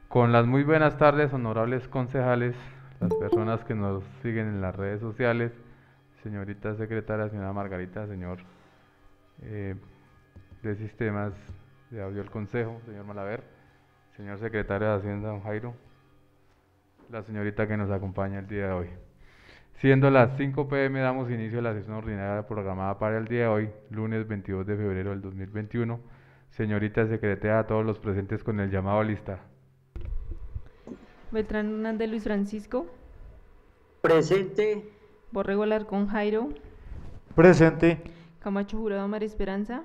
Con las muy buenas tardes, honorables concejales, las personas que nos siguen en las redes sociales, señorita secretaria, señora Margarita, señor eh, de Sistemas de Audio del Consejo, señor Malaver, señor secretario de Hacienda, don Jairo, la señorita que nos acompaña el día de hoy. Siendo las 5 p.m. damos inicio a la sesión ordinaria programada para el día de hoy, lunes 22 de febrero del 2021. Señorita secretaria, a todos los presentes con el llamado a lista. Beltrán Hernández Luis Francisco. Presente. Borrego Alarcón Jairo. Presente. Camacho Jurado María Esperanza.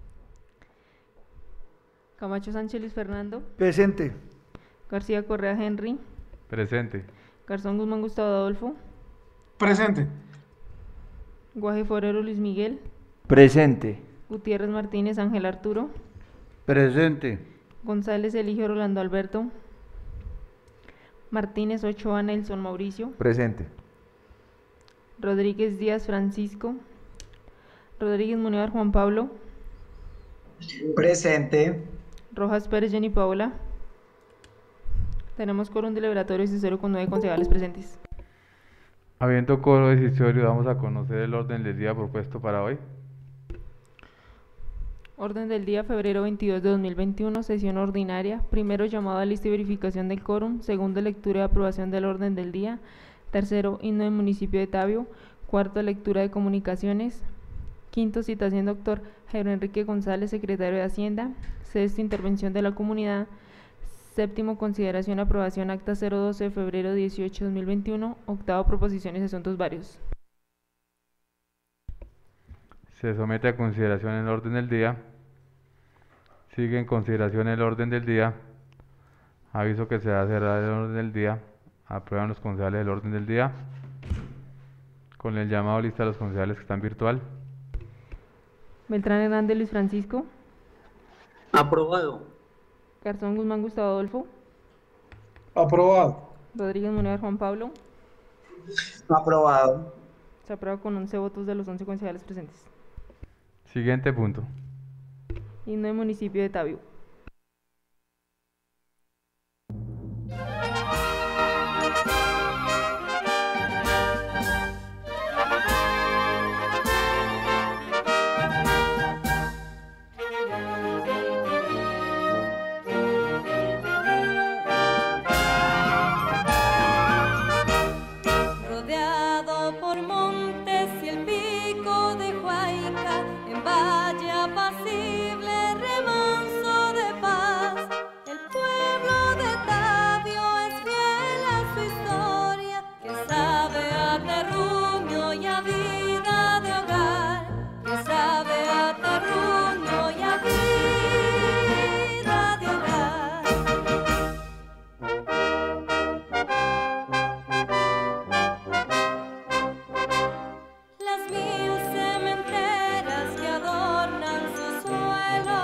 Camacho Sánchez Luis Fernando. Presente. García Correa Henry. Presente. Garzón Guzmán Gustavo Adolfo. Presente. Guaje Forero Luis Miguel. Presente. Gutiérrez Martínez Ángel Arturo. Presente. González Eligio Rolando Alberto. Martínez Ochoa Nelson Mauricio. Presente. Rodríguez Díaz Francisco. Rodríguez Munevar Juan Pablo. Presente. Rojas Pérez Jenny Paola. Tenemos quórum deliberatorio decisorio con 9 concejales presentes. Habiendo quórum decisorio, vamos a conocer el orden del día propuesto para hoy. Orden del día, febrero 22 de 2021, sesión ordinaria. Primero, llamado a lista y verificación del quórum. Segundo, lectura y aprobación del orden del día. Tercero, himno del municipio de Tabio. Cuarto, lectura de comunicaciones. Quinto, citación doctor Jairo Enrique González, secretario de Hacienda. Sexto, intervención de la comunidad. Séptimo, consideración y aprobación acta 012 de febrero 18 de 2021. Octavo, proposiciones y asuntos varios. Se somete a consideración el orden del día. Sigue en consideración el orden del día. Aviso que se va a cerrar el orden del día. Aprueban los concejales el orden del día. Con el llamado a lista de los concejales que están virtual. Beltrán Hernández Luis Francisco. Aprobado. Garzón Guzmán Gustavo Adolfo. Aprobado. Rodríguez Munevar Juan Pablo. Aprobado. Se aprueba con 11 votos de los 11 concejales presentes. Siguiente punto. Himno del municipio de Tabio. Rodeado por montes y el pico de Huayca, en valle apacible, remanso de paz, el pueblo de Tabio es fiel a su historia, que sabe a terruño y a vida de hogar, que sabe a terruño y a vida de hogar. Las 1000 cementeras que adornan su suelo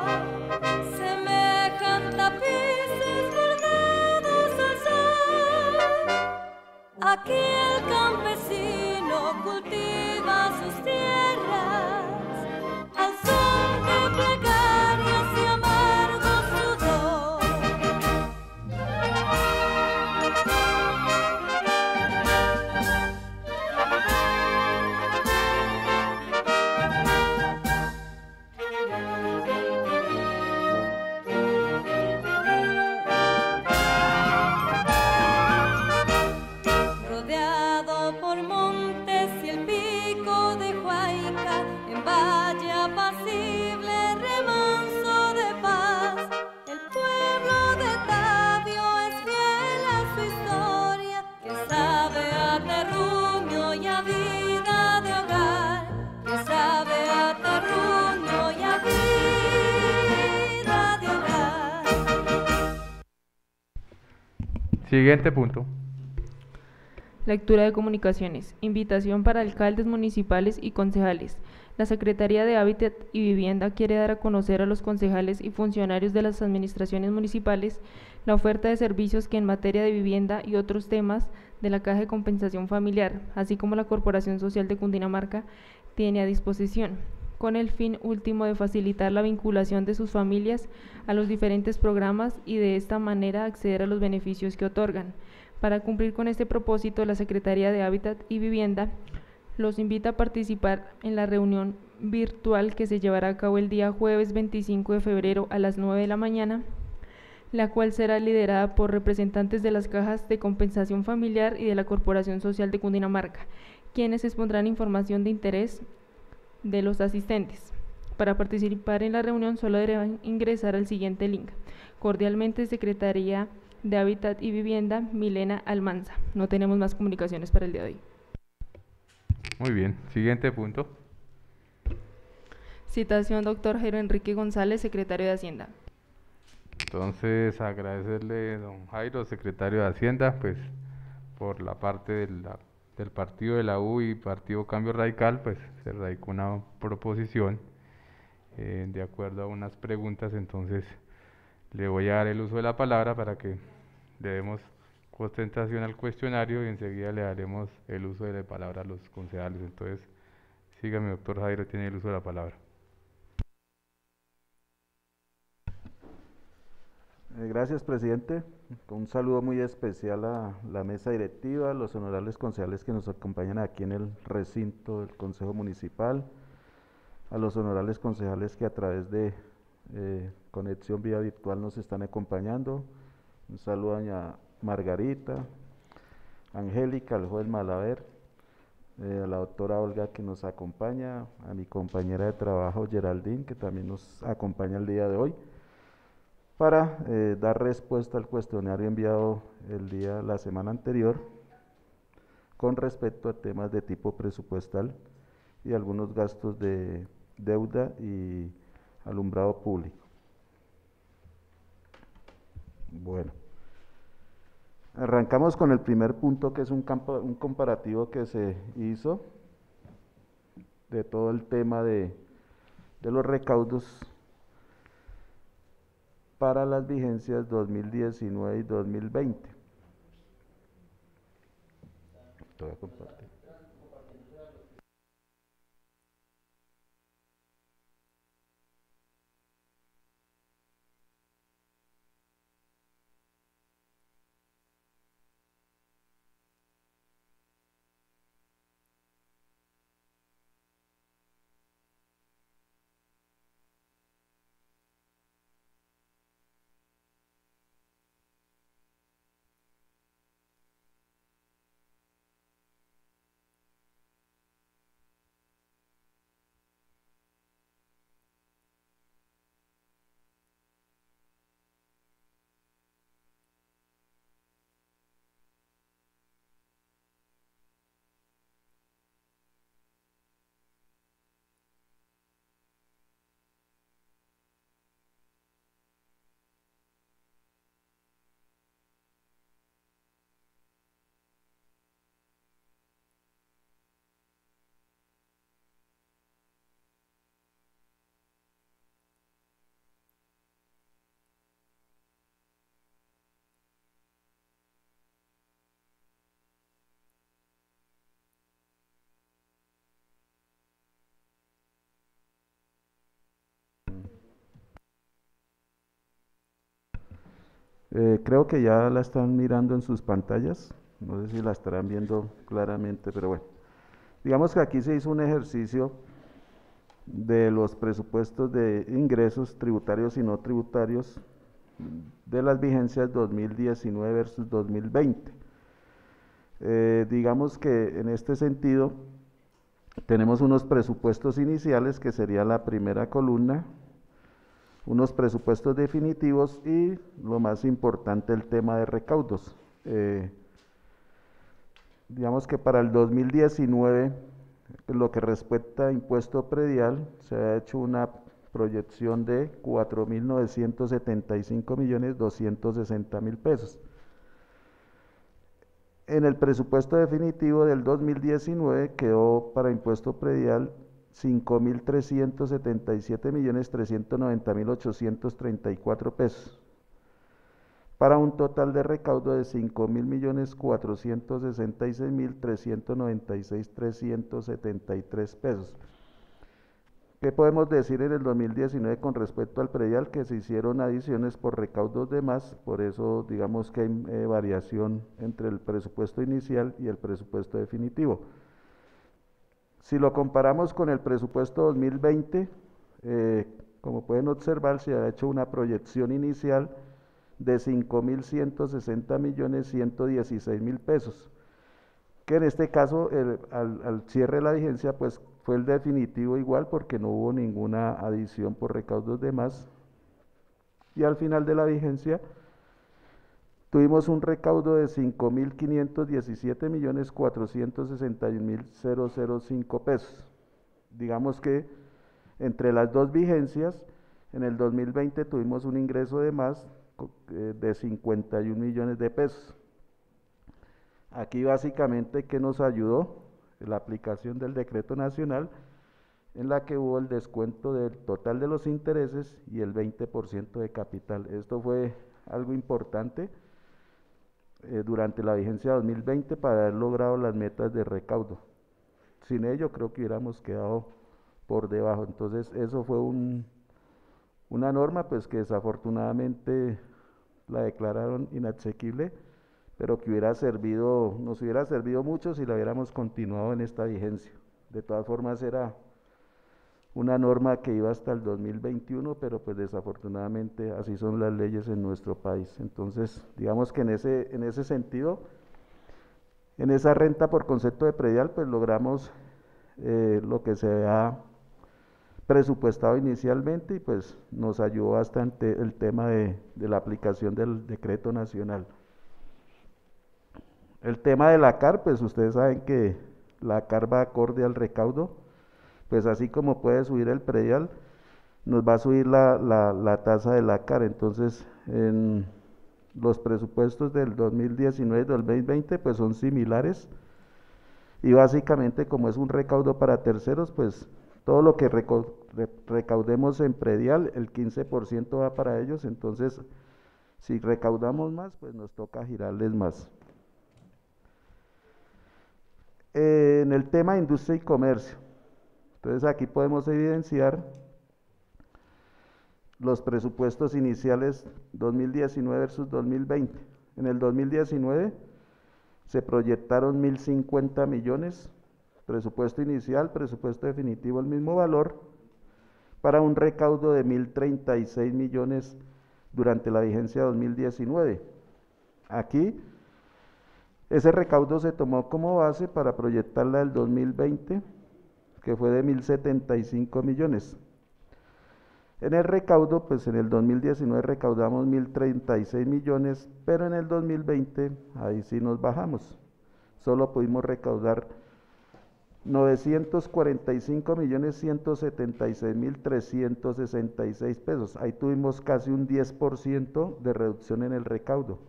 semejan tapices bordados al sol. Aquí el campesino cultiva sus tierras al son de plegarias y amargo sudor. Rodeado por montes y el pico de Huayca, en valle apacible, remanso de paz, el pueblo de Tabio es fiel a su historia, que sabe a terruño y a vida de hogar, que sabe a terruño y a vida de hogar. Siguiente punto. Lectura de comunicaciones. Invitación para alcaldes municipales y concejales. La Secretaría de Hábitat y Vivienda quiere dar a conocer a los concejales y funcionarios de las administraciones municipales la oferta de servicios que en materia de vivienda y otros temas de la Caja de Compensación Familiar, así como la Corporación Social de Cundinamarca, tiene a disposición. con el fin último de facilitar la vinculación de sus familias a los diferentes programas y de esta manera acceder a los beneficios que otorgan. Para cumplir con este propósito, la Secretaría de Hábitat y Vivienda los invita a participar en la reunión virtual que se llevará a cabo el día jueves 25 de febrero a las 9 de la mañana, la cual será liderada por representantes de las cajas de compensación familiar y de la Corporación Social de Cundinamarca, quienes expondrán información de interés de los asistentes. Para participar en la reunión solo deberán ingresar al siguiente link. Cordialmente, Secretaría de Hábitat y Vivienda, Milena Almanza. No tenemos más comunicaciones para el día de hoy. Muy bien, siguiente punto. Citación doctor Jairo Enrique González, secretario de Hacienda. Entonces, agradecerle, don Jairo, secretario de Hacienda, pues por la parte del partido de la U y Partido Cambio Radical, pues se radicó una proposición de acuerdo a unas preguntas. Entonces le voy a dar el uso de la palabra para que le demos ostentación al cuestionario y enseguida le daremos el uso de la palabra a los concejales. Entonces, sígame, doctor Jairo, tiene el uso de la palabra. Gracias, presidente. Un saludo muy especial a la mesa directiva, a los honorables concejales que nos acompañan aquí en el recinto del Consejo Municipal, a los honorables concejales que a través de conexión vía virtual nos están acompañando. Un saludo a doña Margarita, Angélica, al juez Malaver, a la doctora Olga que nos acompaña, a mi compañera de trabajo Geraldine que también nos acompaña el día de hoy, para dar respuesta al cuestionario enviado la semana anterior con respecto a temas de tipo presupuestal y algunos gastos de deuda y alumbrado público. Bueno, arrancamos con el primer punto, que es un comparativo que se hizo de todo el tema de los recaudos para las vigencias 2019 y 2020. Te voy a compartir. Creo que ya la están mirando en sus pantallas, no sé si la estarán viendo claramente, pero bueno, digamos que aquí se hizo un ejercicio de los presupuestos de ingresos tributarios y no tributarios de las vigencias 2019 versus 2020. Digamos que en este sentido tenemos unos presupuestos iniciales, que sería la primera columna, unos presupuestos definitivos y, lo más importante, el tema de recaudos. Digamos que para el 2019, lo que respecta a impuesto predial, se ha hecho una proyección de 4.975.260.000 pesos. En el presupuesto definitivo del 2019 quedó para impuesto predial 5.377.390.834 pesos, para un total de recaudo de 5.466.396.373 pesos. ¿Qué podemos decir en el 2019 con respecto al predial? Que se hicieron adiciones por recaudos de más, por eso digamos que hay variación entre el presupuesto inicial y el presupuesto definitivo. Si lo comparamos con el presupuesto 2020, como pueden observar, se ha hecho una proyección inicial de 5.160.116.000 pesos, que en este caso al cierre de la vigencia pues fue el definitivo igual porque no hubo ninguna adición por recaudos de más, y al final de la vigencia tuvimos un recaudo de 5.517.461.005 pesos. Digamos que entre las dos vigencias, en el 2020 tuvimos un ingreso de más de 51 millones de pesos. Aquí básicamente, ¿qué nos ayudó? La aplicación del decreto nacional, en la que hubo el descuento del total de los intereses y el 20% de capital. Esto fue algo importante durante la vigencia 2020 para haber logrado las metas de recaudo. Sin ello creo que hubiéramos quedado por debajo. Entonces eso fue una norma pues que desafortunadamente la declararon inasequible, pero que nos hubiera servido mucho si la hubiéramos continuado en esta vigencia. De todas formas era una norma que iba hasta el 2021, pero pues desafortunadamente así son las leyes en nuestro país. Entonces, digamos que en ese sentido, en esa renta por concepto de predial, pues logramos lo que se había presupuestado inicialmente, y pues nos ayudó bastante el tema de la aplicación del decreto nacional. El tema de la CAR, pues ustedes saben que la CAR va acorde al recaudo, pues así como puede subir el predial, nos va a subir la tasa de la CAR. Entonces, en los presupuestos del 2019 y 2020, pues son similares, y básicamente como es un recaudo para terceros, pues todo lo que recaudemos en predial, el 15% va para ellos. Entonces, si recaudamos más, pues nos toca girarles más. En el tema de industria y comercio, entonces aquí podemos evidenciar los presupuestos iniciales 2019 versus 2020. En el 2019 se proyectaron 1.050 millones, presupuesto inicial, presupuesto definitivo el mismo valor, para un recaudo de 1.036 millones durante la vigencia 2019. Aquí ese recaudo se tomó como base para proyectar la del 2020, que fue de 1.075 millones. En el recaudo, pues en el 2019 recaudamos 1.036 millones, pero en el 2020 ahí sí nos bajamos. Solo pudimos recaudar 945.176.366 pesos. Ahí tuvimos casi un 10% de reducción en el recaudo.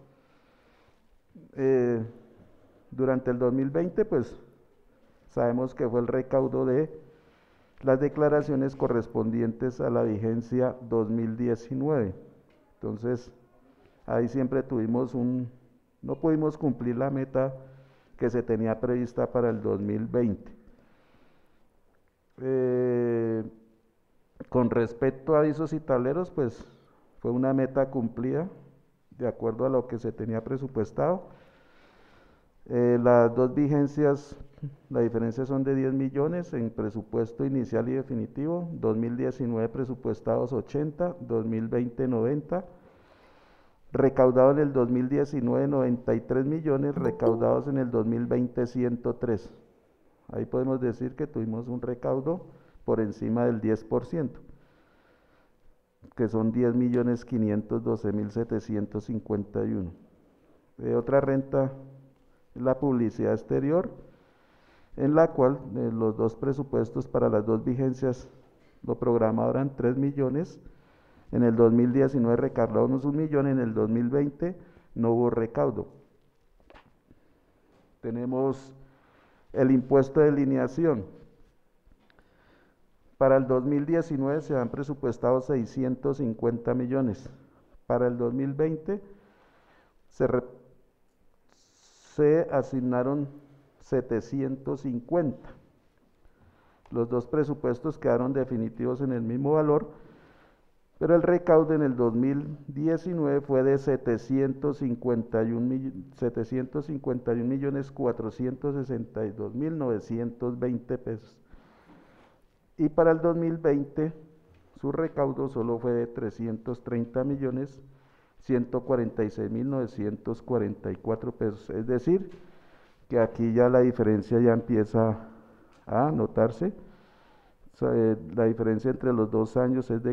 Durante el 2020, pues sabemos que fue el recaudo de las declaraciones correspondientes a la vigencia 2019. Entonces, ahí siempre no pudimos cumplir la meta que se tenía prevista para el 2020. Con respecto a avisos y tableros, pues fue una meta cumplida de acuerdo a lo que se tenía presupuestado. Las dos vigencias, la diferencia son de 10 millones en presupuesto inicial y definitivo. 2019 presupuestados 80, 2020 90. Recaudado en el 2019 93 millones, recaudados en el 2020 103. Ahí podemos decir que tuvimos un recaudo por encima del 10%, que son 10.512.751. Otra renta es la publicidad exterior, en la cual los dos presupuestos para las dos vigencias lo programado eran 3 millones. En el 2019 recaudamos 1 millón, en el 2020 no hubo recaudo. Tenemos el impuesto de lineación. Para el 2019 se han presupuestado 650 millones. Para el 2020 se asignaron 750. Los dos presupuestos quedaron definitivos en el mismo valor, pero el recaudo en el 2019 fue de 751.462.920 pesos. Y para el 2020 su recaudo solo fue de 330.146.944 pesos. Es decir, que aquí ya la diferencia ya empieza a notarse. La diferencia entre los 2 años es de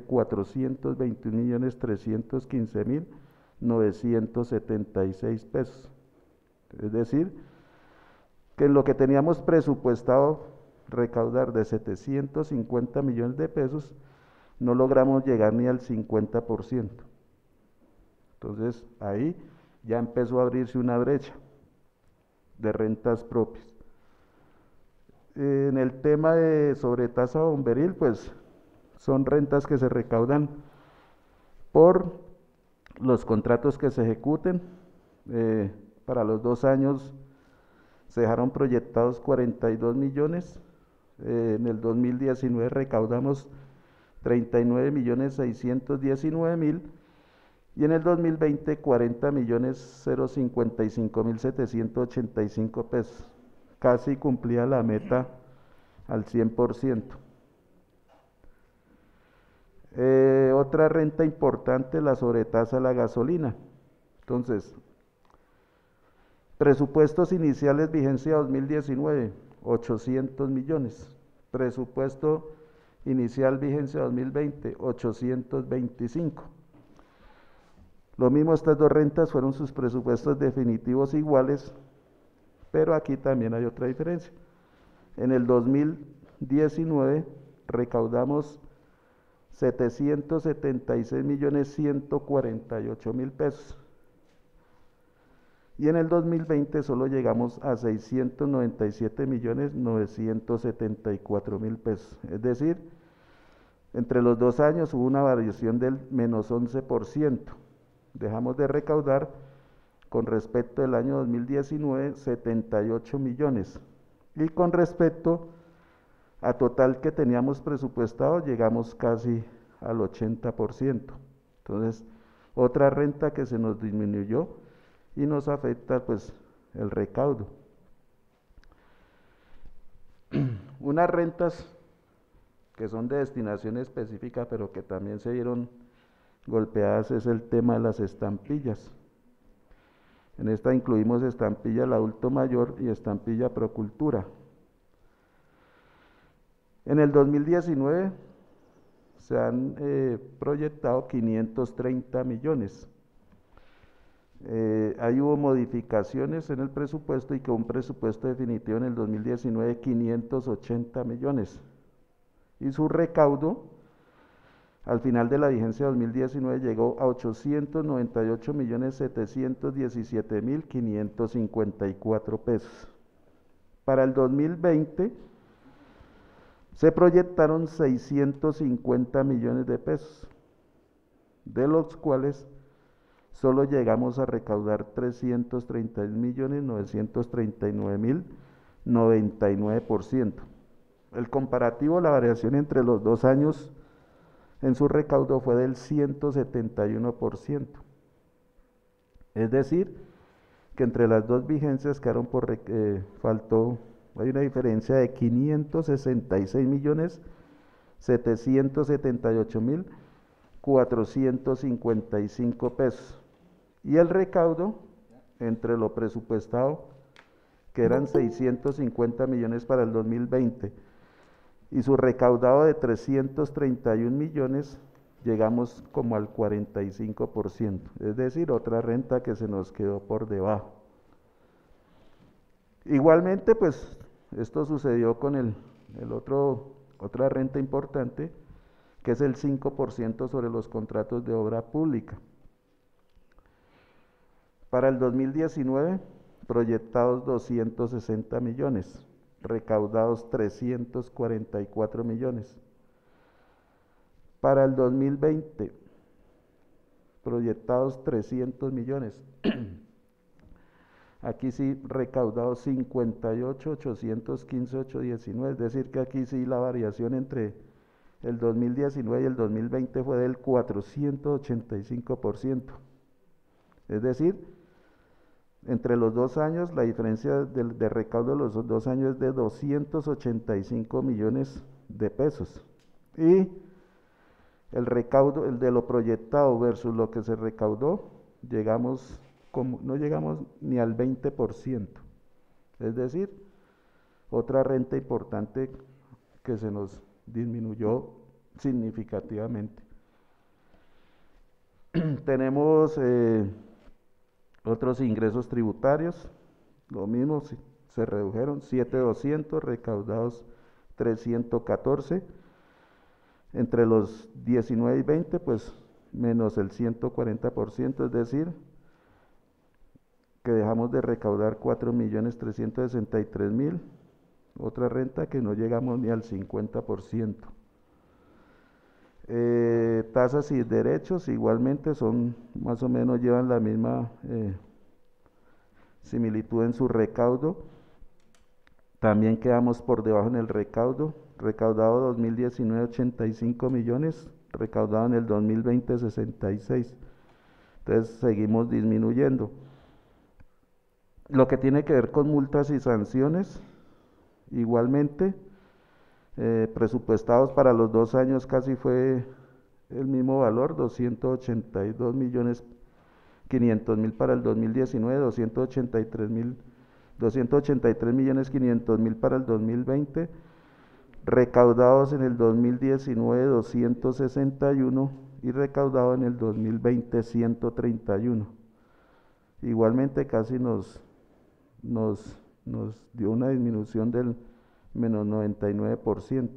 421.315.976 pesos. Es decir, que en lo que teníamos presupuestado recaudar de 750 millones de pesos, no logramos llegar ni al 50%. Entonces, ahí ya empezó a abrirse una brecha de rentas propias. En el tema de sobretasa bomberil, pues son rentas que se recaudan por los contratos que se ejecuten. Para los 2 años se dejaron proyectados 42 millones. En el 2019 recaudamos 39.619.000 y en el 2020 40.055.785 pesos. Casi cumplía la meta al 100%. Otra renta importante, la sobretasa a la gasolina. Entonces, presupuestos iniciales vigencia 2019, 800 millones. Presupuesto inicial vigencia 2020, 825. Lo mismo, estas dos rentas fueron sus presupuestos definitivos iguales, pero aquí también hay otra diferencia. En el 2019 recaudamos 776.148.000 pesos. Y en el 2020 solo llegamos a 697.974.000 pesos. Es decir, entre los 2 años hubo una variación del menos 11%. Dejamos de recaudar con respecto al año 2019 78 millones. Y con respecto a total que teníamos presupuestado llegamos casi al 80%. Entonces, otra renta que se nos disminuyó y nos afecta pues el recaudo. Unas rentas que son de destinación específica pero que también se vieron golpeadas es el tema de las estampillas. En esta incluimos estampilla al adulto mayor y estampilla Procultura. En el 2019 se han proyectado 530 millones. Ahí hubo modificaciones en el presupuesto y que un presupuesto definitivo en el 2019 de 580 millones. Y su recaudo al final de la vigencia 2019 llegó a 898.717.554 pesos. Para el 2020 se proyectaron 650 millones de pesos, de los cuales solo llegamos a recaudar 331.939.099%. El comparativo, la variación entre los 2 años en su recaudo fue del 171%. Es decir, que entre las dos vigencias quedaron hay una diferencia de 566.778.455 pesos. Y el recaudo entre lo presupuestado, que eran 650 millones para el 2020, y su recaudado de 331 millones, llegamos como al 45%, es decir, otra renta que se nos quedó por debajo. Igualmente, pues, esto sucedió con otra renta importante, que es el 5% sobre los contratos de obra pública. Para el 2019, proyectados 260 millones. Recaudados 344 millones. Para el 2020, proyectados 300 millones. aquí sí recaudado 58.815.819, es decir que aquí sí la variación entre el 2019 y el 2020 fue del 485%. Es decir, entre los 2 años la diferencia de recaudo de los 2 años es de 285 millones de pesos. Y el recaudo, el de lo proyectado versus lo que se recaudó, no llegamos ni al 20%. Es decir, otra renta importante que se nos disminuyó significativamente. Tenemos otros ingresos tributarios, lo mismo, se redujeron 7.200, recaudados 314. Entre los 19 y 20, pues menos el 140%, es decir, que dejamos de recaudar 4.363.000, otra renta que no llegamos ni al 50%. Tasas y derechos igualmente son más o menos, llevan la misma similitud en su recaudo. También quedamos por debajo en el recaudo, recaudado 2019 85 millones, recaudado en el 2020 66. Entonces seguimos disminuyendo. Lo que tiene que ver con multas y sanciones, igualmente, presupuestados para los 2 años casi fue el mismo valor, 282.500.000 para el 2019, 283.500.000 para el 2020, recaudados en el 2019 261 y recaudado en el 2020 131. Igualmente casi nos dio una disminución del menos 99%.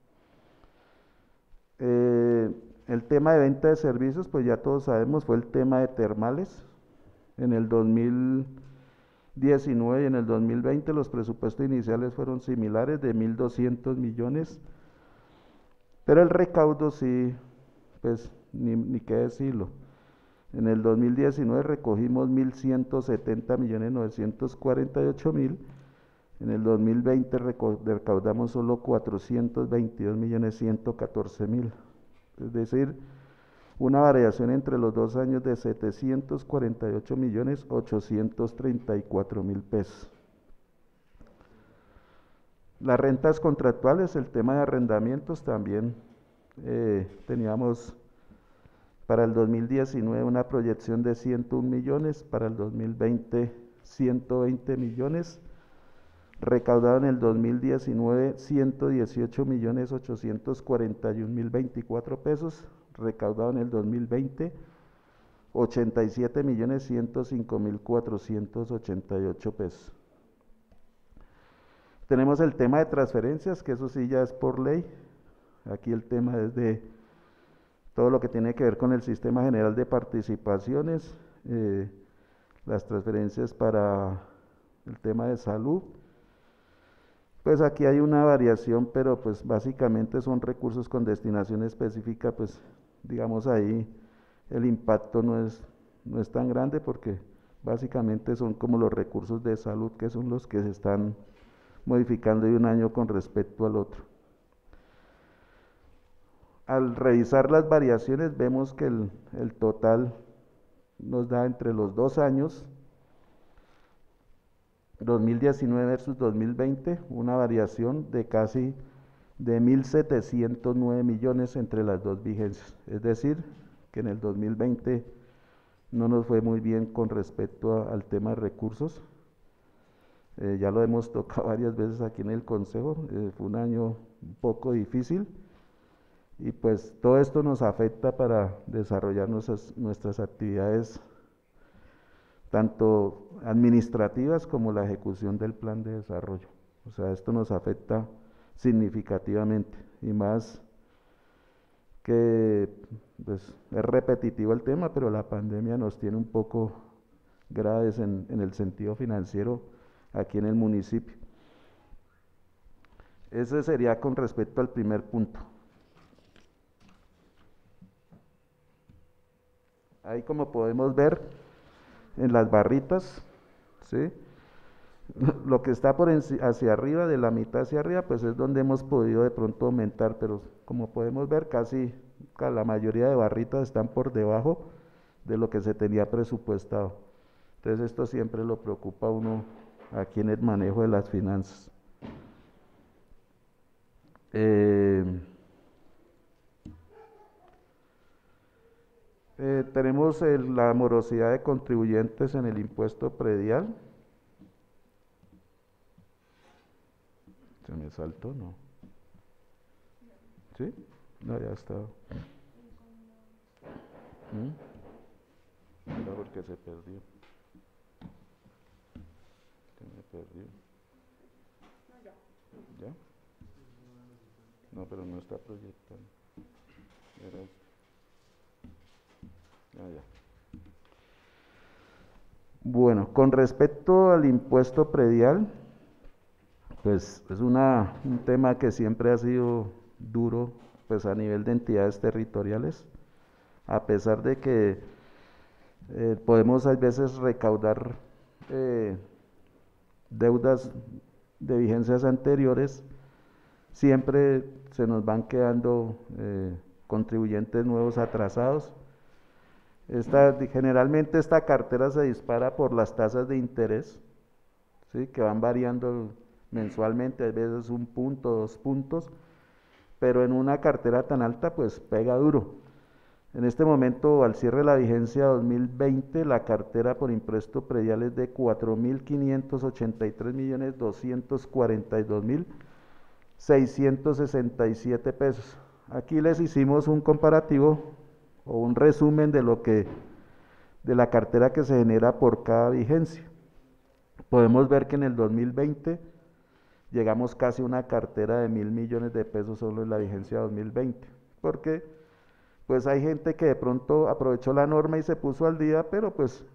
El tema de venta de servicios, pues ya todos sabemos, fue el tema de termales. En el 2019 y en el 2020 los presupuestos iniciales fueron similares, de 1.200 millones, pero el recaudo sí, pues ni qué decirlo. En el 2019 recogimos 1.170.948.000. En el 2020 recaudamos solo 422.114.000. Es decir, una variación entre los 2 años de 748.834.000 pesos. Las rentas contractuales, el tema de arrendamientos también teníamos para el 2019 una proyección de 101 millones, para el 2020 120 millones, recaudado en el 2019 118.841.024 pesos, recaudado en el 2020 87.105.488 pesos. Tenemos el tema de transferencias, que eso sí ya es por ley. Aquí el tema es de todo lo que tiene que ver con el Sistema General de Participaciones, las transferencias para el tema de salud. Pues aquí hay una variación, pero pues básicamente son recursos con destinación específica, pues digamos ahí el impacto no es tan grande, porque básicamente son como los recursos de salud, que son los que se están modificando de un año con respecto al otro. Al revisar las variaciones vemos que el total nos da entre los 2 años, 2019 versus 2020, una variación de casi de 1.709 millones entre las dos vigencias. Es decir, que en el 2020 no nos fue muy bien con respecto al tema de recursos. Ya lo hemos tocado varias veces aquí en el Consejo, fue un año un poco difícil, y pues todo esto nos afecta para desarrollar nuestras actividades, tanto administrativas como la ejecución del plan de desarrollo. O sea, esto nos afecta significativamente, y más que pues, es repetitivo el tema, pero la pandemia nos tiene un poco graves en el sentido financiero aquí en el municipio. Ese sería con respecto al primer punto. Ahí, como podemos ver en las barritas, ¿sí?, Lo que está hacia arriba, de la mitad hacia arriba, pues es donde hemos podido de pronto aumentar, pero como podemos ver, casi la mayoría de barritas están por debajo de lo que se tenía presupuestado. Entonces esto siempre lo preocupa a uno aquí en el manejo de las finanzas. Tenemos la morosidad de contribuyentes en el impuesto predial. ¿Se me saltó? No. ¿Sí? No, ya está. Era porque se perdió. Se me perdió. ¿Ya? No, pero no está proyectando. Era esto. Ya. Bueno, con respecto al impuesto predial, pues es un tema que siempre ha sido duro, pues a nivel de entidades territoriales, a pesar de que podemos a veces recaudar deudas de vigencias anteriores, siempre se nos van quedando contribuyentes nuevos atrasados. Generalmente esta cartera se dispara por las tasas de interés, ¿sí?, que van variando mensualmente, a veces 1 punto, 2 puntos, pero en una cartera tan alta pues pega duro. En este momento, al cierre de la vigencia 2020, la cartera por impuesto predial es de 4.583.242.667 pesos. Aquí les hicimos un comparativo o un resumen de la cartera que se genera por cada vigencia. Podemos ver que en el 2020 llegamos casi a una cartera de 1.000 millones de pesos solo en la vigencia 2020, porque pues hay gente que de pronto aprovechó la norma y se puso al día, pero pues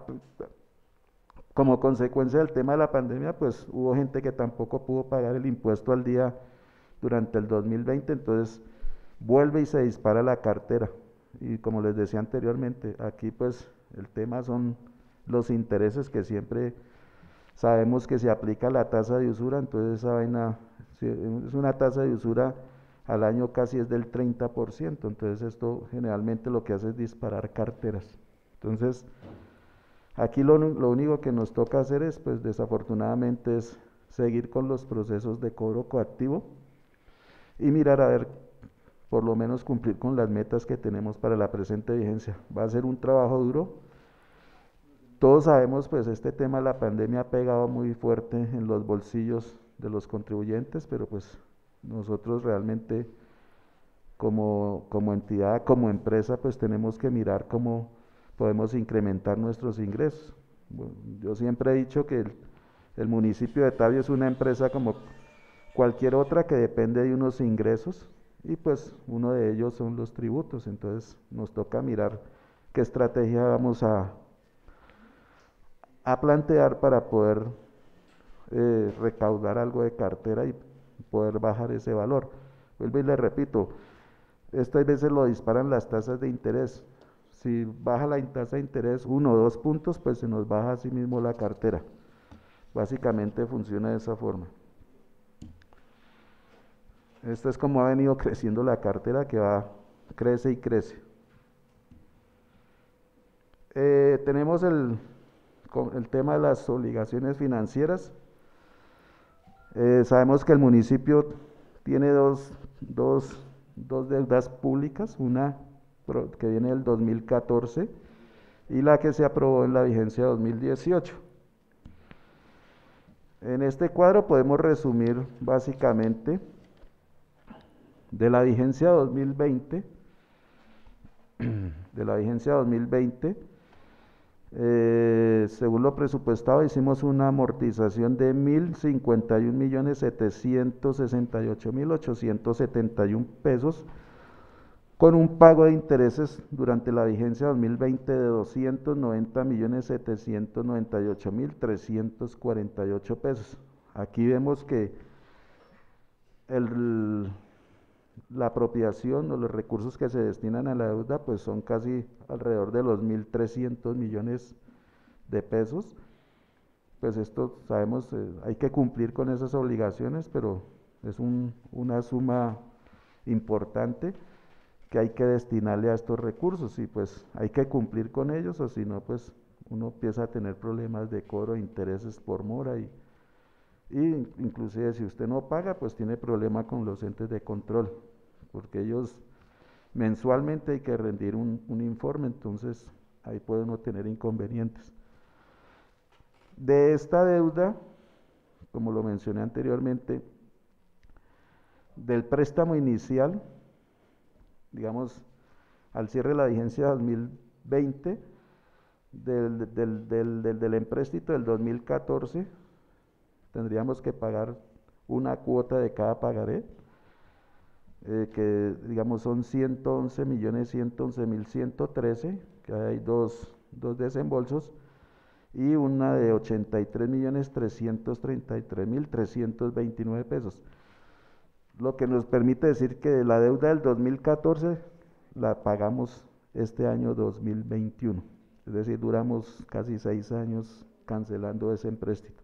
como consecuencia del tema de la pandemia, pues hubo gente que tampoco pudo pagar el impuesto al día durante el 2020, entonces vuelve y se dispara la cartera. Y como les decía anteriormente, aquí pues el tema son los intereses, que siempre sabemos que se aplica la tasa de usura, entonces esa vaina es una tasa de usura al año casi es del 30%, entonces esto generalmente lo que hace es disparar carteras. Entonces aquí lo único que nos toca hacer es, pues desafortunadamente, es seguir con los procesos de cobro coactivo y mirar a ver, por lo menos cumplir con las metas que tenemos para la presente vigencia. Va a ser un trabajo duro. Todos sabemos, pues este tema de la pandemia ha pegado muy fuerte en los bolsillos de los contribuyentes, pero pues nosotros realmente como entidad, como empresa, pues tenemos que mirar cómo podemos incrementar nuestros ingresos. Bueno, yo siempre he dicho que el municipio de Tabio es una empresa como cualquier otra que depende de unos ingresos, y pues uno de ellos son los tributos. Entonces nos toca mirar qué estrategia vamos a plantear para poder recaudar algo de cartera y poder bajar ese valor. Vuelvo y le repito, esto a veces lo disparan las tasas de interés. Si baja la tasa de interés 1 o 2 puntos, pues se nos baja así mismo la cartera. Básicamente funciona de esa forma. Esto es como ha venido creciendo la cartera, que crece y crece. Tenemos el tema de las obligaciones financieras. Sabemos que el municipio tiene dos deudas públicas, una que viene del 2014 y la que se aprobó en la vigencia 2018. En este cuadro podemos resumir básicamente de la vigencia 2020, según lo presupuestado, hicimos una amortización de 1.051.768.871 pesos, con un pago de intereses durante la vigencia 2020 de 290.798.348 pesos. Aquí vemos que la apropiación o los recursos que se destinan a la deuda pues son casi alrededor de los 1.300 millones de pesos, pues esto sabemos, hay que cumplir con esas obligaciones, pero es una suma importante que hay que destinarle a estos recursos y pues hay que cumplir con ellos, o si no, pues uno empieza a tener problemas de cobro de intereses por mora y inclusive si usted no paga, pues tiene problema con los entes de control, porque ellos mensualmente hay que rendir un informe, entonces ahí puede uno tener inconvenientes. De esta deuda, como lo mencioné anteriormente, del préstamo inicial, digamos, al cierre de la vigencia 2020, del empréstito del 2014, tendríamos que pagar una cuota de cada pagaré, que digamos son 111.111.113, que hay dos desembolsos, y una de 83.333.329 pesos. Lo que nos permite decir que la deuda del 2014 la pagamos este año 2021. Es decir, duramos casi 6 años cancelando ese empréstito.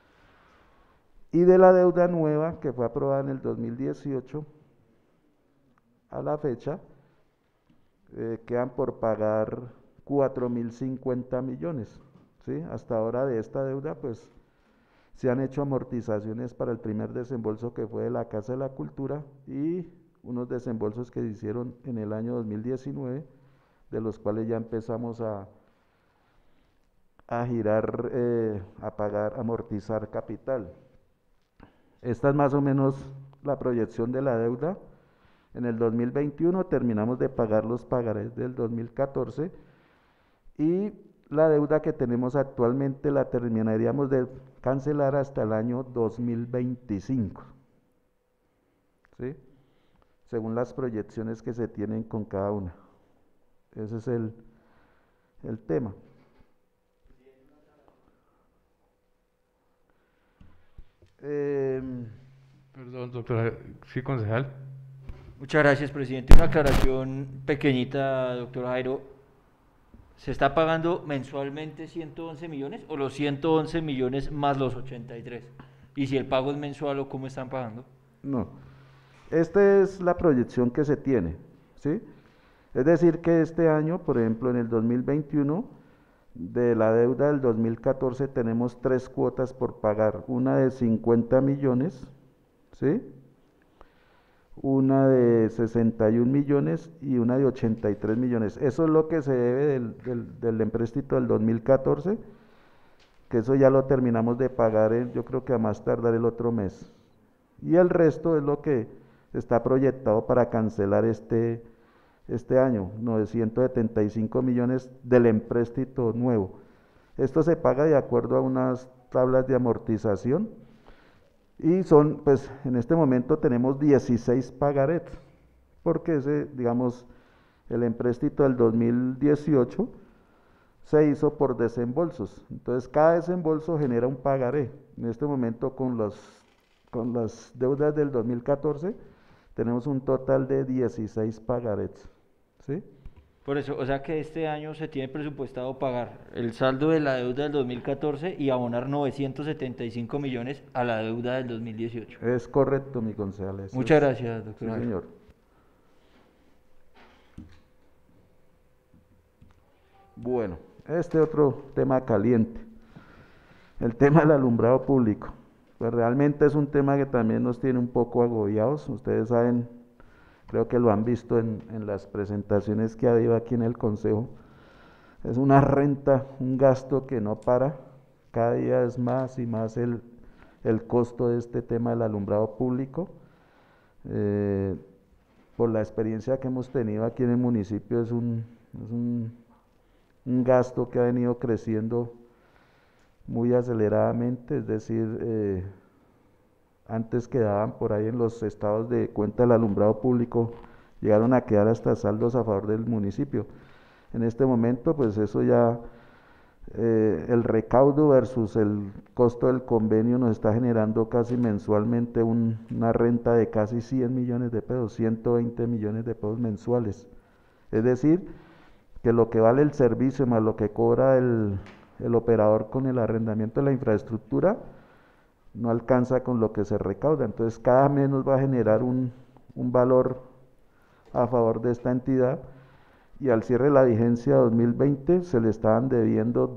Y de la deuda nueva que fue aprobada en el 2018 a la fecha, quedan por pagar 4.050 millones. ¿Sí? Hasta ahora de esta deuda pues se han hecho amortizaciones para el primer desembolso que fue de la Casa de la Cultura y unos desembolsos que se hicieron en el año 2019, de los cuales ya empezamos a girar, a pagar, amortizar capital. Esta es más o menos la proyección de la deuda. En el 2021 terminamos de pagar los pagarés del 2014 y la deuda que tenemos actualmente la terminaríamos de cancelar hasta el año 2025, ¿sí? Según las proyecciones que se tienen con cada una. Ese es el tema. Perdón, doctora. Sí, concejal. Muchas gracias, presidente. Una aclaración pequeñita, doctor Jairo. ¿Se está pagando mensualmente 111 millones o los 111 millones más los 83? Y si el pago es mensual o cómo están pagando. No, esta es la proyección que se tiene, ¿sí? Es decir que este año, por ejemplo, en el 2021, de la deuda del 2014 tenemos 3 cuotas por pagar, una de 50 millones, ¿sí? Una de 61 millones y una de 83 millones. Eso es lo que se debe del empréstito del 2014, que eso ya lo terminamos de pagar, yo creo que a más tardar el otro mes. Y el resto es lo que está proyectado para cancelar este año, 975 millones del empréstito nuevo. Esto se paga de acuerdo a unas tablas de amortización. Y son, pues en este momento tenemos 16 pagarés, porque digamos, el empréstito del 2018 se hizo por desembolsos. Entonces cada desembolso genera un pagaré. En este momento con las deudas del 2014 tenemos un total de 16 pagarés. ¿Sí? Por eso, o sea que este año se tiene presupuestado pagar el saldo de la deuda del 2014 y abonar 975 millones a la deuda del 2018. Es correcto, mi concejal. Muchas gracias, doctor. Sí, señor. Bueno, este otro tema caliente, el tema del alumbrado público. Pues realmente es un tema que también nos tiene un poco agobiados. Ustedes saben, creo que lo han visto en las presentaciones que ha habido aquí en el Consejo. Es una renta, un gasto que no para. Cada día es más y más el costo de este tema del alumbrado público. Por la experiencia que hemos tenido aquí en el municipio, es un gasto que ha venido creciendo muy aceleradamente, es decir, antes quedaban por ahí en los estados de cuenta del alumbrado público, llegaron a quedar hasta saldos a favor del municipio. En este momento, pues eso ya, el recaudo versus el costo del convenio nos está generando casi mensualmente una renta de casi 100 millones de pesos, 120 millones de pesos mensuales. Es decir, que lo que vale el servicio más lo que cobra el operador con el arrendamiento de la infraestructura no alcanza con lo que se recauda, entonces cada mes nos va a generar un valor a favor de esta entidad, y al cierre de la vigencia 2020 se le estaban debiendo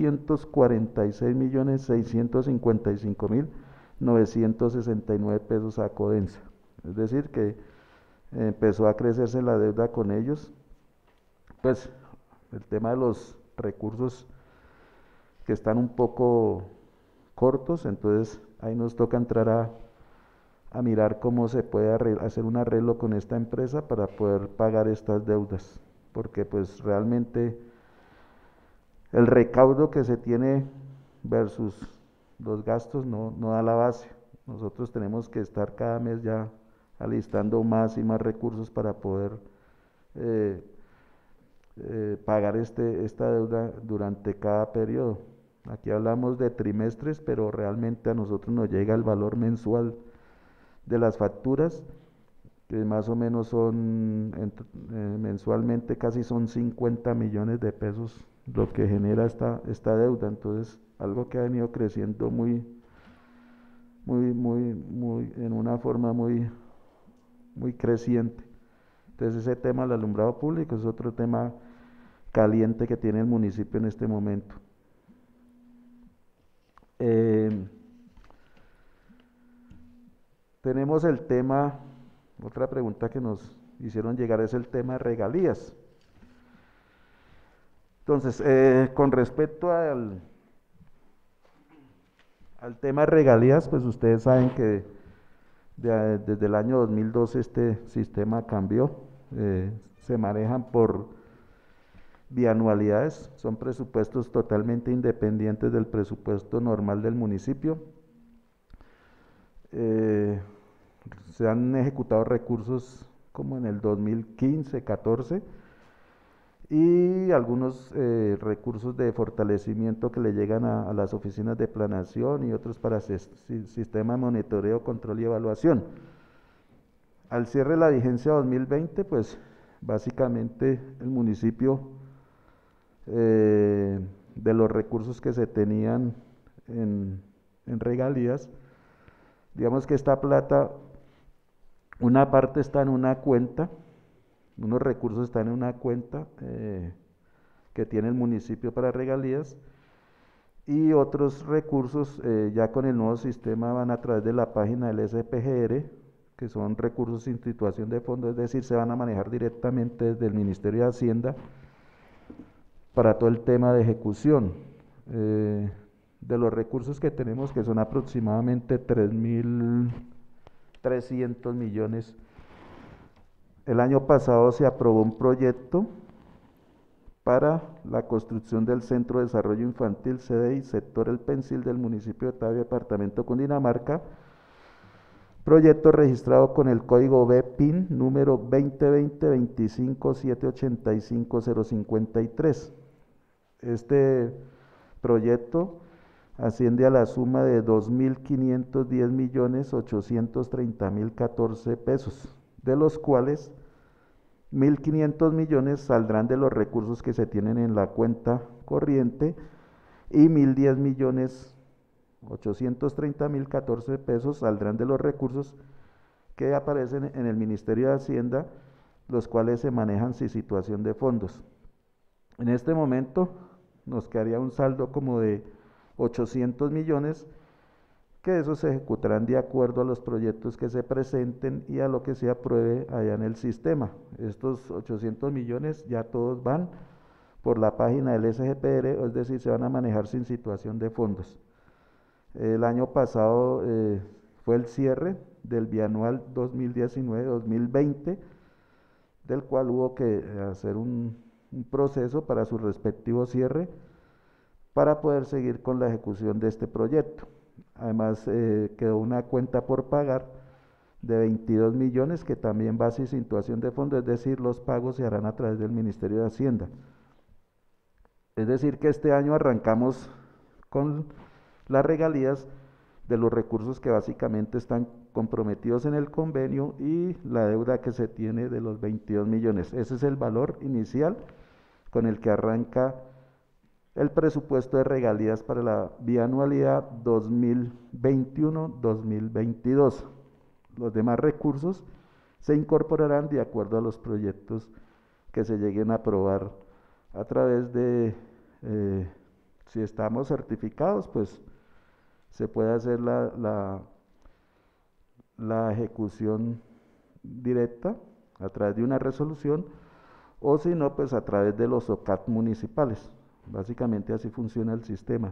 246.655.969 pesos a Codensa. Es decir, que empezó a crecerse la deuda con ellos. Pues el tema de los recursos que están un poco cortos, entonces ahí nos toca entrar a mirar cómo se puede hacer un arreglo con esta empresa para poder pagar estas deudas, porque pues realmente el recaudo que se tiene versus los gastos no da la base. Nosotros tenemos que estar cada mes ya alistando más y más recursos para poder pagar esta deuda durante cada periodo. Aquí hablamos de trimestres, pero realmente a nosotros nos llega el valor mensual de las facturas, que más o menos son mensualmente casi son 50 millones de pesos lo que genera esta deuda. Entonces, algo que ha venido creciendo muy en una forma muy creciente. Entonces, ese tema del alumbrado público es otro tema caliente que tiene el municipio en este momento. Tenemos el tema, otra pregunta que nos hicieron llegar es el tema de regalías. Entonces, con respecto al tema de regalías, pues ustedes saben que desde el año 2012 este sistema cambió, se manejan por bianualidades, son presupuestos totalmente independientes del presupuesto normal del municipio. Se han ejecutado recursos como en el 2015-14 y algunos recursos de fortalecimiento que le llegan a las oficinas de planeación y otros para sistema de monitoreo, control y evaluación. Al cierre de la vigencia 2020, pues básicamente el municipio, de los recursos que se tenían en regalías, digamos que esta plata, una parte está en una cuenta, unos recursos están en una cuenta que tiene el municipio para regalías, y otros recursos ya con el nuevo sistema van a través de la página del SPGR, que son recursos sin situación de fondo, es decir, se van a manejar directamente desde el Ministerio de Hacienda para todo el tema de ejecución. De los recursos que tenemos, que son aproximadamente 3.300 millones, el año pasado se aprobó un proyecto para la construcción del Centro de Desarrollo Infantil CDI, sector El Pensil del municipio de Tabio, departamento Cundinamarca, proyecto registrado con el código BPIN número 2020-25-785-053. Este proyecto asciende a la suma de 2.510.830.014 pesos, de los cuales 1.500 millones saldrán de los recursos que se tienen en la cuenta corriente y 1.010.830.014 pesos saldrán de los recursos que aparecen en el Ministerio de Hacienda, los cuales se manejan sin situación de fondos. En este momento nos quedaría un saldo como de 800 millones, que esos se ejecutarán de acuerdo a los proyectos que se presenten y a lo que se apruebe allá en el sistema. Estos 800 millones ya todos van por la página del SGPR, es decir, se van a manejar sin situación de fondos. El año pasado fue el cierre del bianual 2019-2020, del cual hubo que hacer un proceso para su respectivo cierre para poder seguir con la ejecución de este proyecto. Además quedó una cuenta por pagar de 22 millones que también va sin situación de fondo, es decir, los pagos se harán a través del Ministerio de Hacienda. Es decir, que este año arrancamos con las regalías de los recursos que básicamente están comprometidos en el convenio y la deuda que se tiene de los 22 millones. Ese es el valor inicial con el que arranca el presupuesto de regalías para la bianualidad 2021-2022. Los demás recursos se incorporarán de acuerdo a los proyectos que se lleguen a aprobar a través de, si estamos certificados, pues se puede hacer la ejecución directa a través de una resolución, o si no, pues a través de los OCAT municipales. Básicamente así funciona el sistema.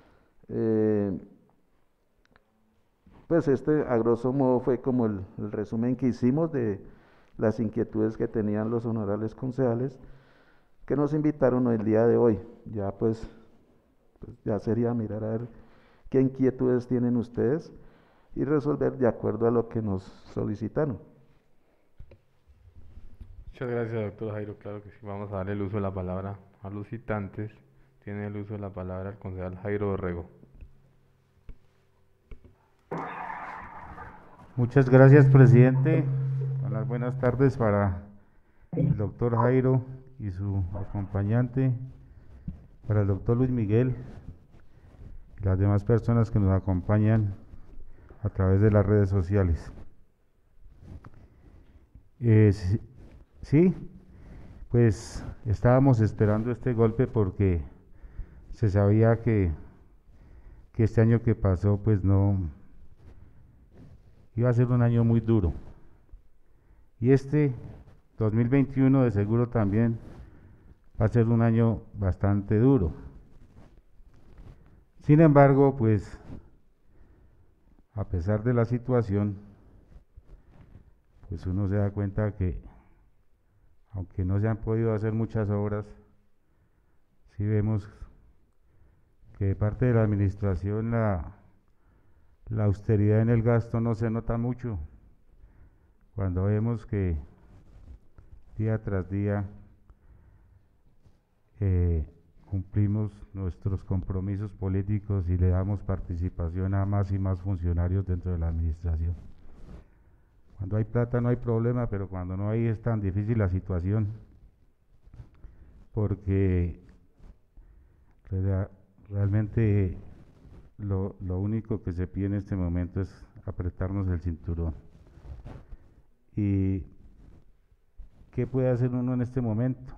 Pues a grosso modo fue como el resumen que hicimos de las inquietudes que tenían los honorables concejales que nos invitaron el día de hoy. Ya pues ya sería mirar a ver qué inquietudes tienen ustedes y resolver de acuerdo a lo que nos solicitaron. Muchas gracias, doctor Jairo. Claro que sí, vamos a darle el uso de la palabra a los citantes. Tiene el uso de la palabra el concejal Jairo Dorrego. Muchas gracias, presidente. Las buenas tardes para el doctor Jairo y su acompañante, para el doctor Luis Miguel y las demás personas que nos acompañan a través de las redes sociales. Sí, pues estábamos esperando este golpe porque se sabía que este año que pasó pues no iba a ser un año muy duro, y este 2021 de seguro también va a ser un año bastante duro. Sin embargo, pues a pesar de la situación, pues uno se da cuenta que aunque no se han podido hacer muchas obras, sí vemos que de parte de la administración la austeridad en el gasto no se nota mucho, cuando vemos que día tras día cumplimos nuestros compromisos políticos y le damos participación a más y más funcionarios dentro de la administración. Cuando hay plata no hay problema, pero cuando no hay es tan difícil la situación, porque realmente lo único que se pide en este momento es apretarnos el cinturón. ¿Y qué puede hacer uno en este momento?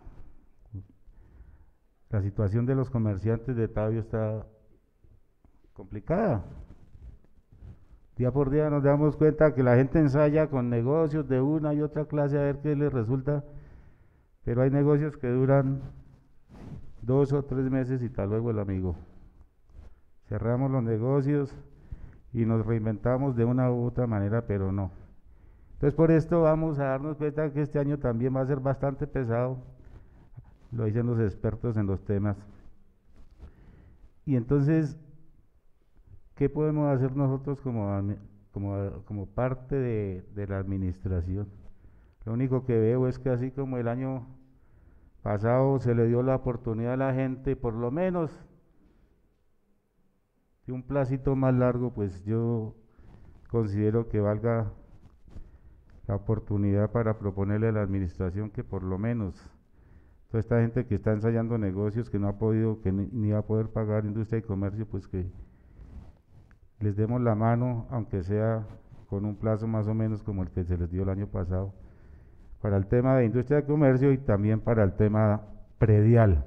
La situación de los comerciantes de Tabio está complicada. Día por día nos damos cuenta que la gente ensaya con negocios de una y otra clase a ver qué les resulta, pero hay negocios que duran 2 o 3 meses y tal luego el amigo. Cerramos los negocios y nos reinventamos de una u otra manera, pero no. Entonces por esto vamos a darnos cuenta que este año también va a ser bastante pesado, lo dicen los expertos en los temas. Y entonces, ¿qué podemos hacer nosotros como parte de la administración? Lo único que veo es que así como el año pasado se le dio la oportunidad a la gente, por lo menos de un placito más largo, pues yo considero que valga la oportunidad para proponerle a la administración que por lo menos toda esta gente que está ensayando negocios, que no ha podido, que ni va a poder pagar industria y comercio, pues que les demos la mano, aunque sea con un plazo más o menos como el que se les dio el año pasado, para el tema de industria y comercio y también para el tema predial.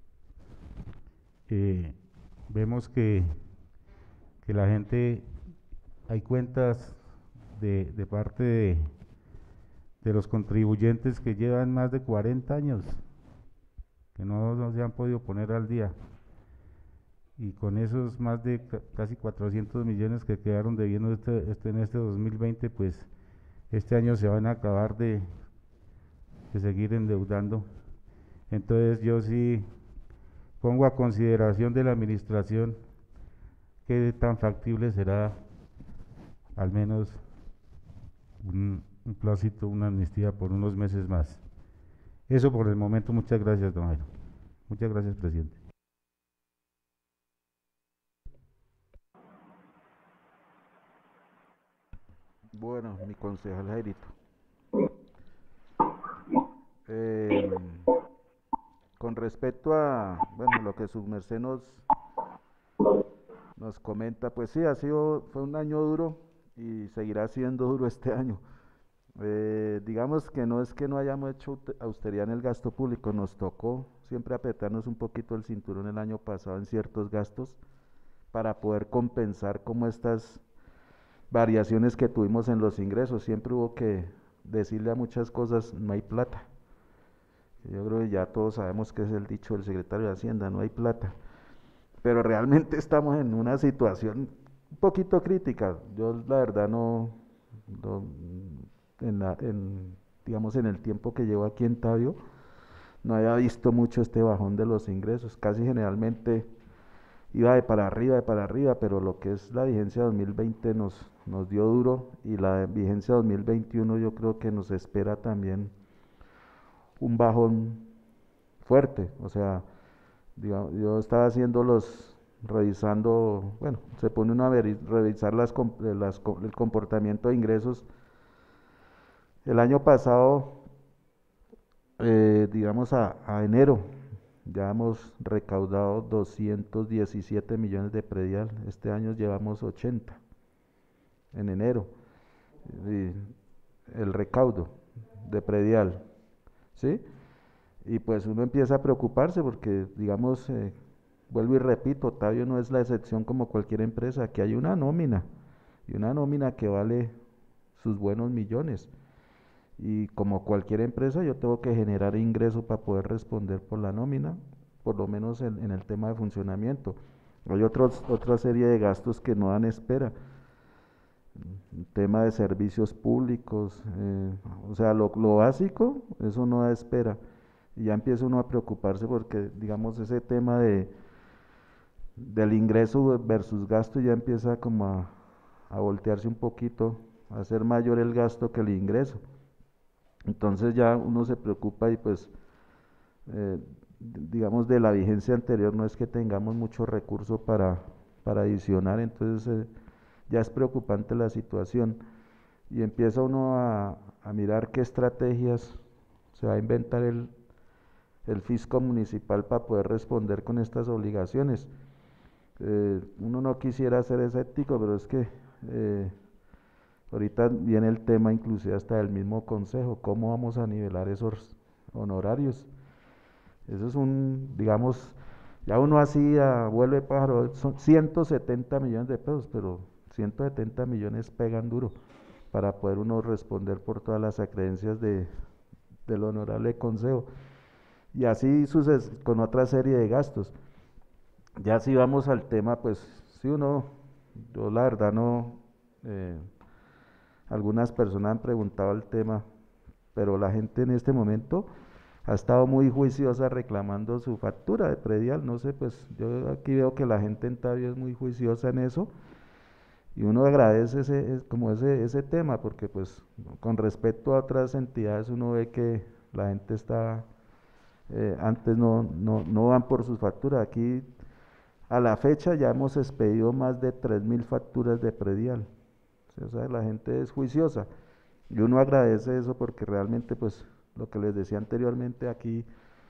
Vemos que la gente, hay cuentas de parte de los contribuyentes que llevan más de 40 años, que no se han podido poner al día, y con esos más de casi 400 millones que quedaron debiendo en este 2020, pues este año se van a acabar de seguir endeudando. Entonces yo sí pongo a consideración de la administración qué tan factible será al menos un placito, una amnistía por unos meses más. Eso por el momento. Muchas gracias, don Jairo. Muchas gracias, presidente. Bueno, mi concejal Jairito. Con respecto a, bueno, lo que su merced nos comenta, pues sí, fue un año duro y seguirá siendo duro este año. Digamos que no es que no hayamos hecho austeridad en el gasto público, nos tocó siempre apretarnos un poquito el cinturón el año pasado en ciertos gastos para poder compensar como estas variaciones que tuvimos en los ingresos. Siempre hubo que decirle a muchas cosas, no hay plata. Yo creo que ya todos sabemos que es el dicho del secretario de Hacienda, no hay plata. Pero realmente estamos en una situación un poquito crítica. Yo la verdad digamos en el tiempo que llevo aquí en Tabio, no había visto mucho este bajón de los ingresos. Casi generalmente iba de para arriba, pero lo que es la vigencia 2020 nos dio duro, y la vigencia 2021 yo creo que nos espera también un bajón fuerte. O sea, yo estaba revisando, bueno, se pone uno a revisar el comportamiento de ingresos. El año pasado, digamos a enero, ya hemos recaudado 217 millones de predial. Este año llevamos 80 en enero, el recaudo de predial, ¿sí? Y pues uno empieza a preocuparse porque, digamos, vuelvo y repito, Otavio no es la excepción como cualquier empresa. Aquí hay una nómina, y una nómina que vale sus buenos millones. Y como cualquier empresa, yo tengo que generar ingreso para poder responder por la nómina, por lo menos en el tema de funcionamiento. Hay otra serie de gastos que no dan espera. El tema de servicios públicos, o sea, lo básico, eso no da espera. Y ya empieza uno a preocuparse porque, digamos, ese tema del ingreso versus gasto ya empieza como a voltearse un poquito, a ser mayor el gasto que el ingreso. Entonces ya uno se preocupa y pues, digamos, de la vigencia anterior no es que tengamos mucho recurso para adicionar. Entonces ya es preocupante la situación, y empieza uno a mirar qué estrategias se va a inventar el fisco municipal para poder responder con estas obligaciones. Uno no quisiera ser escéptico, pero es que ahorita viene el tema inclusive hasta del mismo consejo, cómo vamos a nivelar esos honorarios. Eso es digamos, ya uno así vuelve pájaro, son 170 millones de pesos, pero 170 millones pegan duro para poder uno responder por todas las acreencias del honorable consejo. Y así sucede con otra serie de gastos. Ya si vamos al tema, pues yo la verdad no, algunas personas han preguntado el tema, pero la gente en este momento ha estado muy juiciosa reclamando su factura de predial. No sé, pues yo aquí veo que la gente en Tabio es muy juiciosa en eso, y uno agradece ese tema, porque pues con respecto a otras entidades uno ve que la gente está, antes no van por sus facturas. Aquí a la fecha ya hemos expedido más de 3.000 facturas de predial. O sea, la gente es juiciosa, y uno agradece eso porque realmente, pues lo que les decía anteriormente, aquí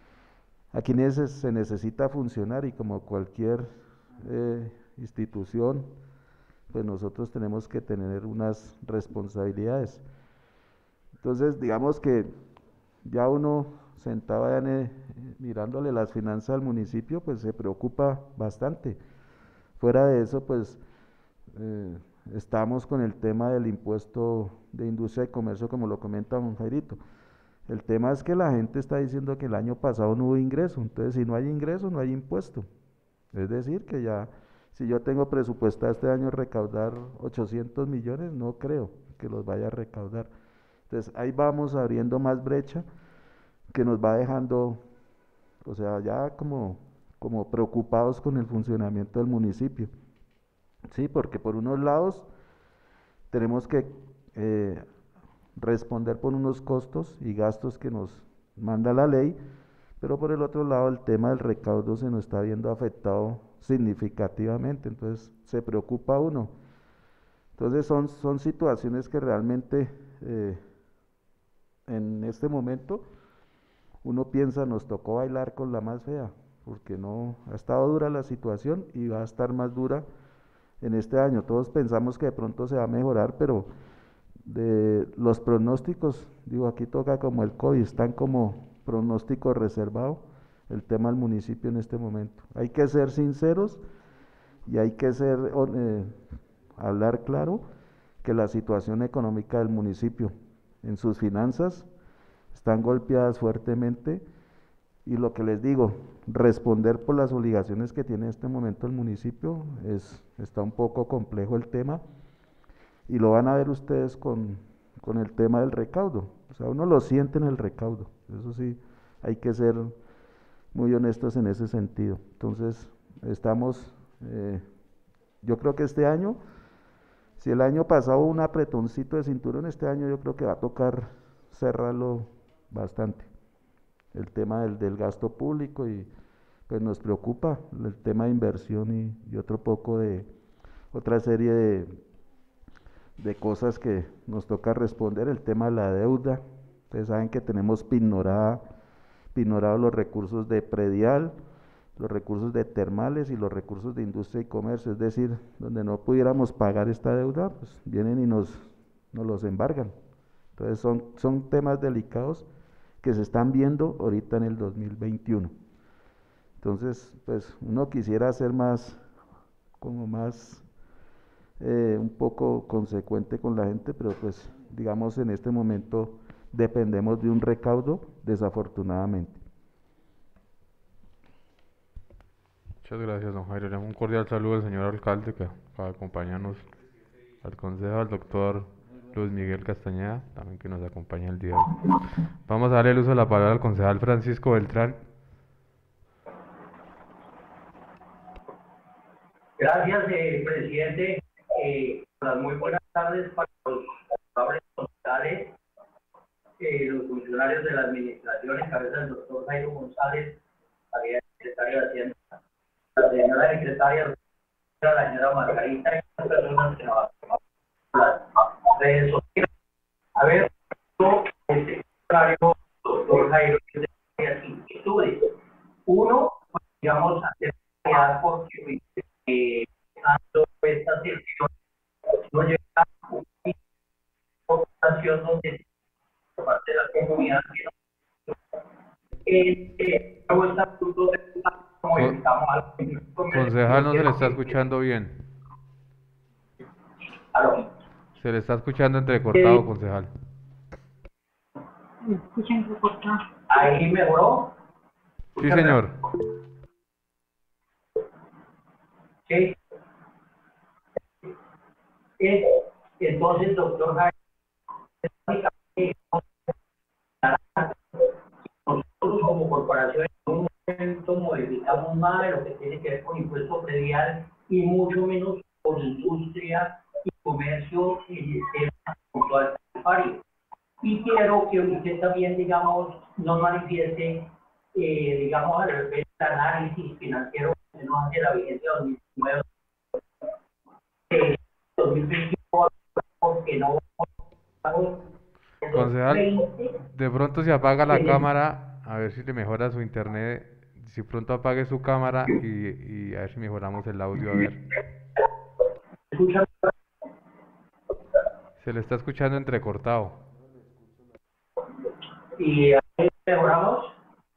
se necesita funcionar, y como cualquier institución, pues nosotros tenemos que tener unas responsabilidades. Entonces, digamos que ya uno sentado mirándole las finanzas al municipio, pues se preocupa bastante. Fuera de eso, pues estamos con el tema del impuesto de industria y comercio, como lo comenta don Jairito. El tema es que la gente está diciendo que el año pasado no hubo ingreso. Entonces, si no hay ingreso, no hay impuesto. Es decir, que ya, si yo tengo presupuestado este año recaudar 800 millones, no creo que los vaya a recaudar. Entonces, ahí vamos abriendo más brecha, que nos va dejando, o sea, ya como preocupados con el funcionamiento del municipio. Sí, porque por unos lados tenemos que responder por unos costos y gastos que nos manda la ley, pero por el otro lado el tema del recaudo se nos está viendo afectado significativamente. Entonces se preocupa uno. Entonces son situaciones que realmente en este momento uno piensa, nos tocó bailar con la más fea, porque no, ha estado dura la situación y va a estar más dura en este año. Todos pensamos que de pronto se va a mejorar, pero de los pronósticos, digo, aquí toca como el COVID, están como pronóstico reservado el tema del municipio en este momento. Hay que ser sinceros y hay que hablar claro que la situación económica del municipio en sus finanzas están golpeadas fuertemente y lo que les digo, responder por las obligaciones que tiene en este momento el municipio está un poco complejo el tema y lo van a ver ustedes con el tema del recaudo. O sea, uno lo siente en el recaudo, eso sí, hay que ser muy honestos en ese sentido. Entonces, yo creo que este año, si el año pasado un apretoncito de cinturón, este año yo creo que va a tocar cerrarlo bastante. El tema del gasto público y pues nos preocupa el tema de inversión y otra serie de cosas que nos toca responder. El tema de la deuda, ustedes saben que tenemos pignorados los recursos de predial, los recursos de termales y los recursos de industria y comercio, es decir, donde no pudiéramos pagar esta deuda, pues vienen y nos los embargan. Entonces son temas delicados que se están viendo ahorita en el 2021. Entonces, pues uno quisiera ser un poco consecuente con la gente, pero pues digamos en este momento dependemos de un recaudo, desafortunadamente. Muchas gracias, don Jairo. Le damos un cordial saludo al señor alcalde que acaba de acompañarnos al consejo, al doctor Luis Miguel Castañeda, también que nos acompaña el día de hoy. Vamos a darle el uso de la palabra al concejal Francisco Beltrán. Gracias, presidente. Muy buenas tardes para los responsables concejales, los funcionarios de la administración en cabeza del doctor Jairo González, la secretaria de Hacienda, la señora secretaria, la señora Margarita y las personas que nos acompañan las redes sociales. A ver, el secretario doctor Jairo tiene varias inquietudes. Uno, pues, digamos, hacer porque esta sesión no llega a una votación donde por parte de la comunidad concejal, no se le está escuchando bien. ¿Aló? Se le está escuchando entrecortado, concejal. Me escucha entrecortado. ¿Ahí mejoró? Sí, señor. Sí. Entonces, doctor Jaime, nosotros como corporación en un momento modificamos nada de lo que tiene que ver con impuesto predial y mucho menos con industria y comercio en el tema puntual tarifario. Y quiero que usted también, digamos, nos manifieste, digamos, al respecto del análisis financiero que nos hace la vigencia 2019. 2021, porque no. Concejal, de pronto se apaga la cámara, a ver si le mejora su internet. Si pronto apague su cámara y a ver si mejoramos el audio, a ver. Se le está escuchando entrecortado. ¿Y ahí mejoramos?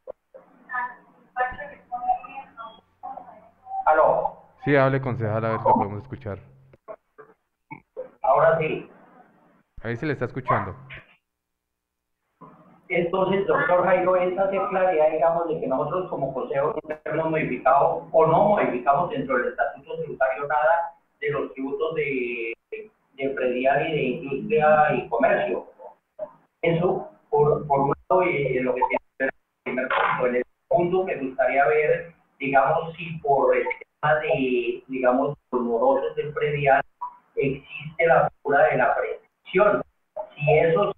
¿Aló? Sí, hable, concejal, a ver si lo podemos escuchar. Ahora sí. Ahí se le está escuchando. Entonces, doctor Jairo, esa es claridad, digamos, de que nosotros como consejo no hemos modificado o no modificamos dentro del estatuto tributario nada de los tributos de predial y de industria y comercio. Eso, por un lado, y lo que tiene que ver con el primer punto. En el segundo, me gustaría ver, digamos, si por el tema de, digamos, los morosos del predial existe la figura de la prescripción. Si eso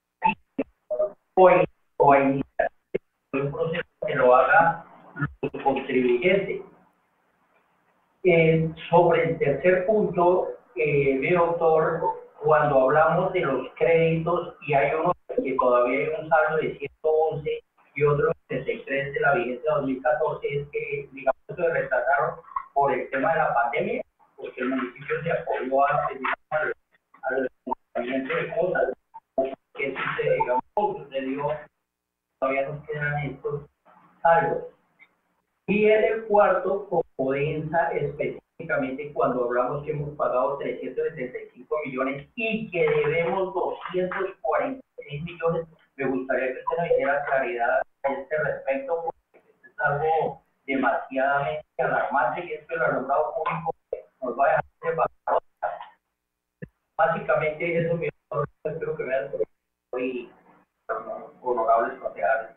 o iniciar un proceso que lo haga los contribuyentes. Sobre el tercer punto, mi doctor, cuando hablamos de los créditos y hay uno que todavía hay un saldo de 111, y otro 73 de la vigencia 2014, es que, digamos, se retrasaron por el tema de la pandemia, porque el municipio se apoyó al levantamiento de cosas, que sucede, digamos, sucedió, todavía nos quedan estos saldos. Y en el cuarto, como densa específicamente, cuando hablamos que hemos pagado 375 millones y que debemos 246 millones, me gustaría que usted nos diera claridad a este respecto, porque esto es algo demasiadamente alarmante y esto el alumbrado público nos va a dejar de pagar. Básicamente eso me espero que vean y honorables concejales.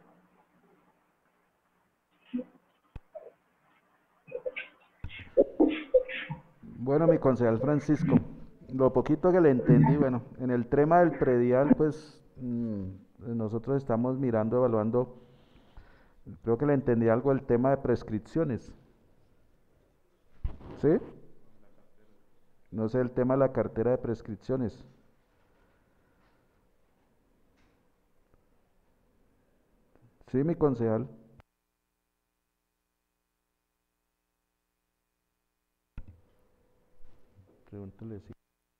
Bueno, mi concejal Francisco, lo poquito que le entendí, bueno, en el tema del predial, pues nosotros estamos mirando, evaluando, creo que le entendí algo el tema de prescripciones, ¿sí? No sé, el tema de la cartera de prescripciones. Sí, mi concejal. Pregúntale si.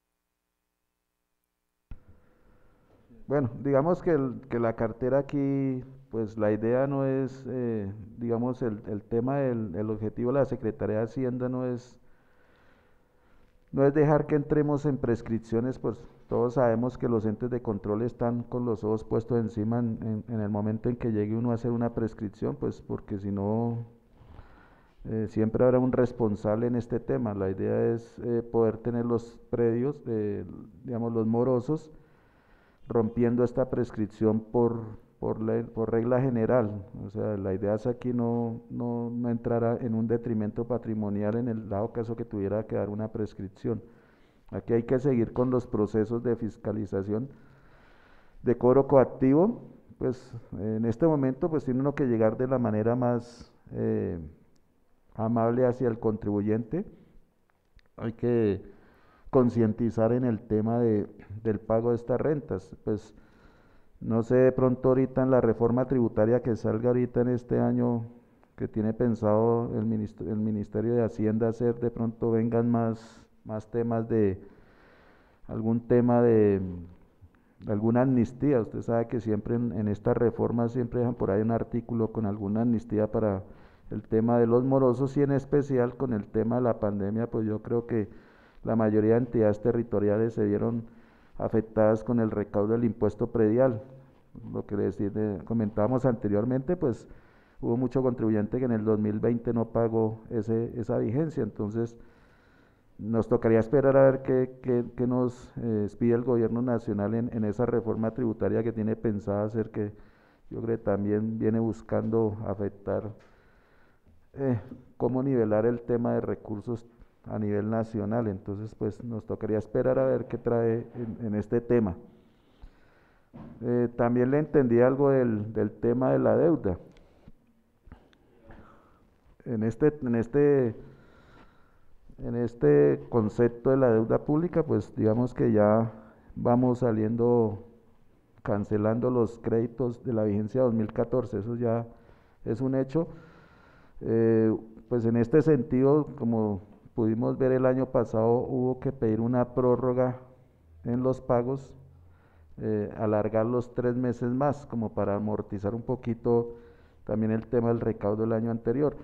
Bueno, digamos que la cartera aquí, pues la idea no es, digamos, el tema el objetivo de la Secretaría de Hacienda no es dejar que entremos en prescripciones, pues todos sabemos que los entes de control están con los ojos puestos encima en el momento en que llegue uno a hacer una prescripción, pues porque si no, siempre habrá un responsable en este tema. La idea es poder tener los predios, digamos, los morosos, rompiendo esta prescripción por regla general. O sea, la idea es aquí no entrar en un detrimento patrimonial en el dado caso que tuviera que dar una prescripción. Aquí hay que seguir con los procesos de fiscalización de cobro coactivo. Pues en este momento pues tiene uno que llegar de la manera más amable hacia el contribuyente. Hay que concientizar en el tema del pago de estas rentas. Pues no sé, de pronto ahorita en la reforma tributaria que salga ahorita en este año, que tiene pensado el Ministerio de Hacienda hacer, de pronto vengan más temas de algún tema de alguna amnistía. Usted sabe que siempre en estas reformas siempre dejan por ahí un artículo con alguna amnistía para el tema de los morosos, y en especial con el tema de la pandemia, pues yo creo que la mayoría de entidades territoriales se vieron afectadas con el recaudo del impuesto predial. Lo que comentábamos anteriormente, pues hubo mucho contribuyente que en el 2020 no pagó esa vigencia. Entonces nos tocaría esperar a ver qué nos pide el gobierno nacional en esa reforma tributaria que tiene pensada hacer, que yo creo que también viene buscando afectar cómo nivelar el tema de recursos a nivel nacional. Entonces pues nos tocaría esperar a ver qué trae en este tema. También le entendí algo del tema de la deuda. En este concepto de la deuda pública, pues digamos que ya vamos cancelando los créditos de la vigencia 2014, eso ya es un hecho. Pues en este sentido, como pudimos ver el año pasado, hubo que pedir una prórroga en los pagos, alargar los 3 meses más, como para amortizar un poquito también el tema del recaudo del año anterior.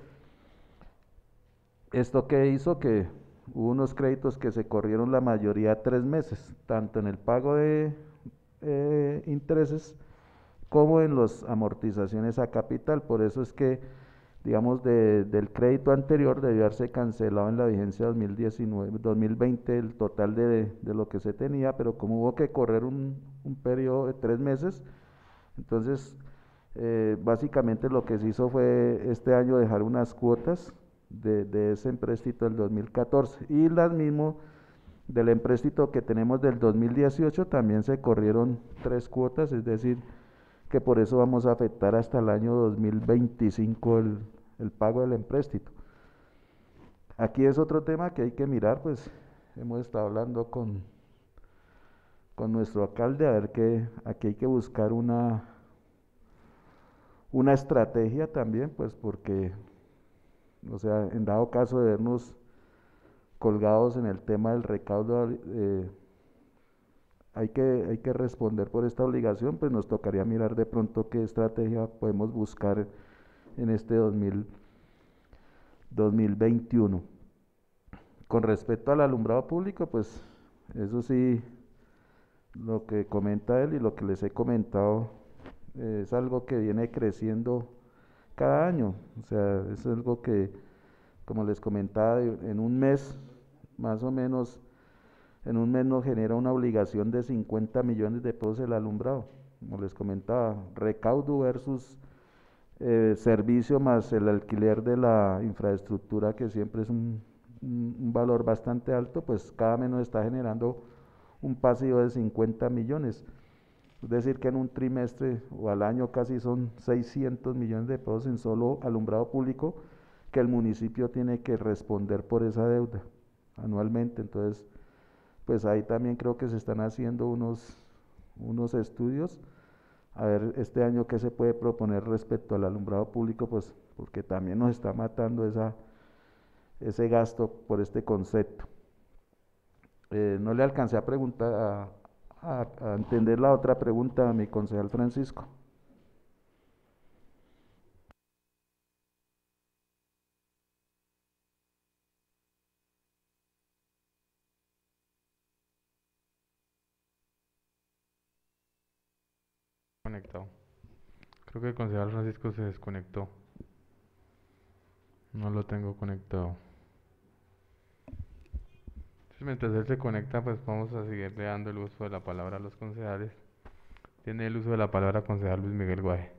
Esto que hizo que hubo unos créditos que se corrieron la mayoría 3 meses, tanto en el pago de intereses como en las amortizaciones a capital. Por eso es que, digamos, del crédito anterior debió haberse cancelado en la vigencia 2020 el total de lo que se tenía, pero como hubo que correr un periodo de 3 meses, entonces básicamente lo que se hizo fue este año dejar unas cuotas de ese empréstito del 2014, y las mismo del empréstito que tenemos del 2018 también se corrieron 3 cuotas, es decir, que por eso vamos a afectar hasta el año 2025 el pago del empréstito. Aquí es otro tema que hay que mirar, pues hemos estado hablando con nuestro alcalde, a ver que aquí hay que buscar una una estrategia también, pues porque, o sea, en dado caso de vernos colgados en el tema del recaudo, hay que responder por esta obligación, pues nos tocaría mirar de pronto qué estrategia podemos buscar en este 2021. Con respecto al alumbrado público, pues eso sí, lo que comenta él y lo que les he comentado es algo que viene creciendo cada año. O sea, es algo que, como les comentaba, en un mes, más o menos, en un mes nos genera una obligación de 50 millones de pesos el alumbrado. Como les comentaba, recaudo versus servicio más el alquiler de la infraestructura, que siempre es un valor bastante alto, pues cada mes nos está generando un pasivo de 50 millones. Es decir, que en un trimestre o al año casi son 600 millones de pesos en solo alumbrado público que el municipio tiene que responder por esa deuda anualmente. Entonces, pues ahí también creo que se están haciendo unos estudios, a ver este año qué se puede proponer respecto al alumbrado público, pues porque también nos está matando ese gasto por este concepto. No le alcancé a preguntar, a entender la otra pregunta a mi concejal Francisco. Conectado. Creo que el concejal Francisco se desconectó. No lo tengo conectado. Entonces, mientras él se conecta, pues vamos a seguirle dando el uso de la palabra a los concejales. Tiene el uso de la palabra concejal Luis Miguel Guaje.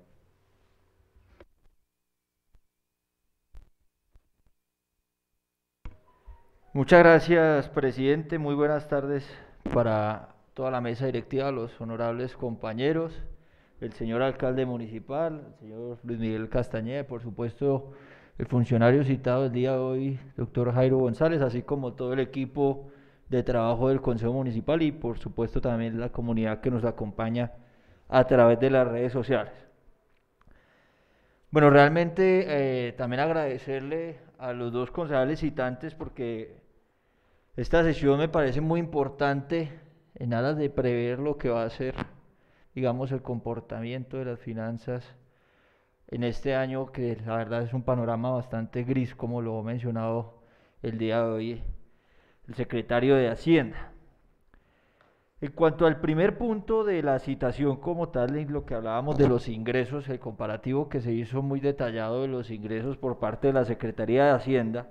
Muchas gracias, presidente. Muy buenas tardes para toda la mesa directiva, los honorables compañeros, el señor alcalde municipal, el señor Luis Miguel Castañeda, por supuesto, el funcionario citado el día de hoy, doctor Jairo González, así como todo el equipo de trabajo del Consejo Municipal y, por supuesto, también la comunidad que nos acompaña a través de las redes sociales. Bueno, realmente también agradecerle a los dos concejales citantes porque esta sesión me parece muy importante en aras de prever lo que va a ser, digamos, el comportamiento de las finanzas en este año, que la verdad es un panorama bastante gris, como lo ha mencionado el día de hoy el secretario de Hacienda. En cuanto al primer punto de la citación como tal, en lo que hablábamos de los ingresos, el comparativo que se hizo muy detallado de los ingresos por parte de la Secretaría de Hacienda,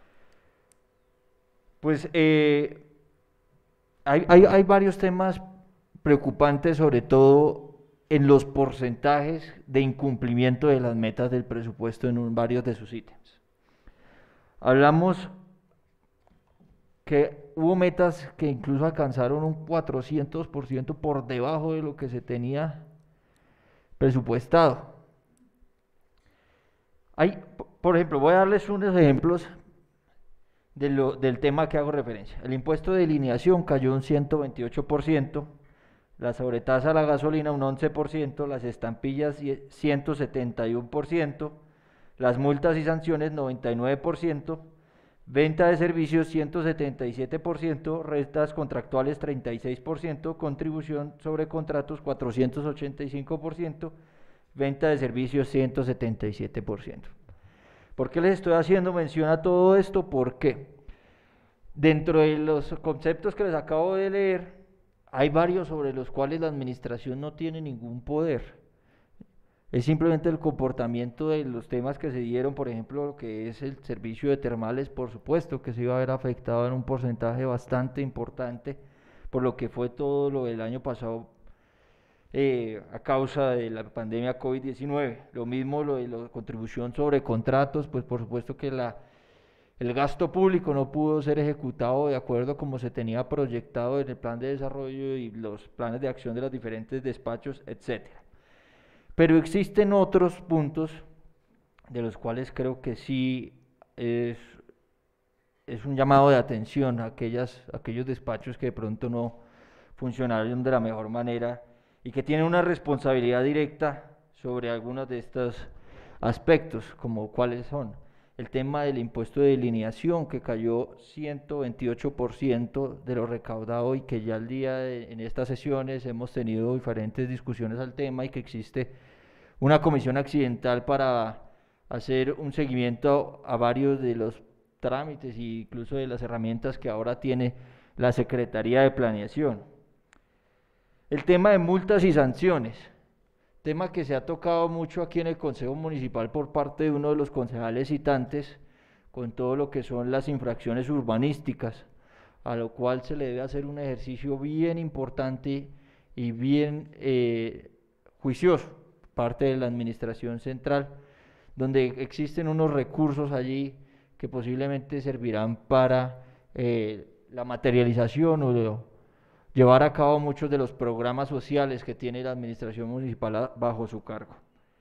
pues hay varios temas preocupantes, sobre todo en los porcentajes de incumplimiento de las metas del presupuesto en varios de sus ítems. Hablamos que hubo metas que incluso alcanzaron un 400% por debajo de lo que se tenía presupuestado. Por ejemplo, voy a darles unos ejemplos del tema que hago referencia. El impuesto de lineación cayó un 128%, la sobretasa a la gasolina un 11%, las estampillas 171%, las multas y sanciones 99%, venta de servicios 177%, rentas contractuales 36%, contribución sobre contratos 485%, venta de servicios 177%. ¿Por qué les estoy haciendo mención a todo esto? Porque dentro de los conceptos que les acabo de leer, hay varios sobre los cuales la administración no tiene ningún poder. Es simplemente el comportamiento de los temas que se dieron, por ejemplo, lo que es el servicio de termales, por supuesto que se iba a ver afectado en un porcentaje bastante importante por lo que fue todo lo del año pasado a causa de la pandemia COVID-19. Lo mismo lo de la contribución sobre contratos, pues por supuesto que el gasto público no pudo ser ejecutado de acuerdo como se tenía proyectado en el plan de desarrollo y los planes de acción de los diferentes despachos, etcétera. Pero existen otros puntos de los cuales creo que sí es un llamado de atención a aquellos despachos que de pronto no funcionaron de la mejor manera y que tienen una responsabilidad directa sobre algunos de estos aspectos, como cuáles son. El tema del impuesto de delineación, que cayó 128% de lo recaudado y que ya en estas sesiones hemos tenido diferentes discusiones al tema y que existe una comisión accidental para hacer un seguimiento a varios de los trámites e incluso de las herramientas que ahora tiene la Secretaría de Planeación. El tema de multas y sanciones, tema que se ha tocado mucho aquí en el Consejo Municipal por parte de uno de los concejales citantes, con todo lo que son las infracciones urbanísticas, a lo cual se le debe hacer un ejercicio bien importante y bien juicioso, parte de la administración central, donde existen unos recursos allí que posiblemente servirán para la materialización o llevar a cabo muchos de los programas sociales que tiene la administración municipal bajo su cargo.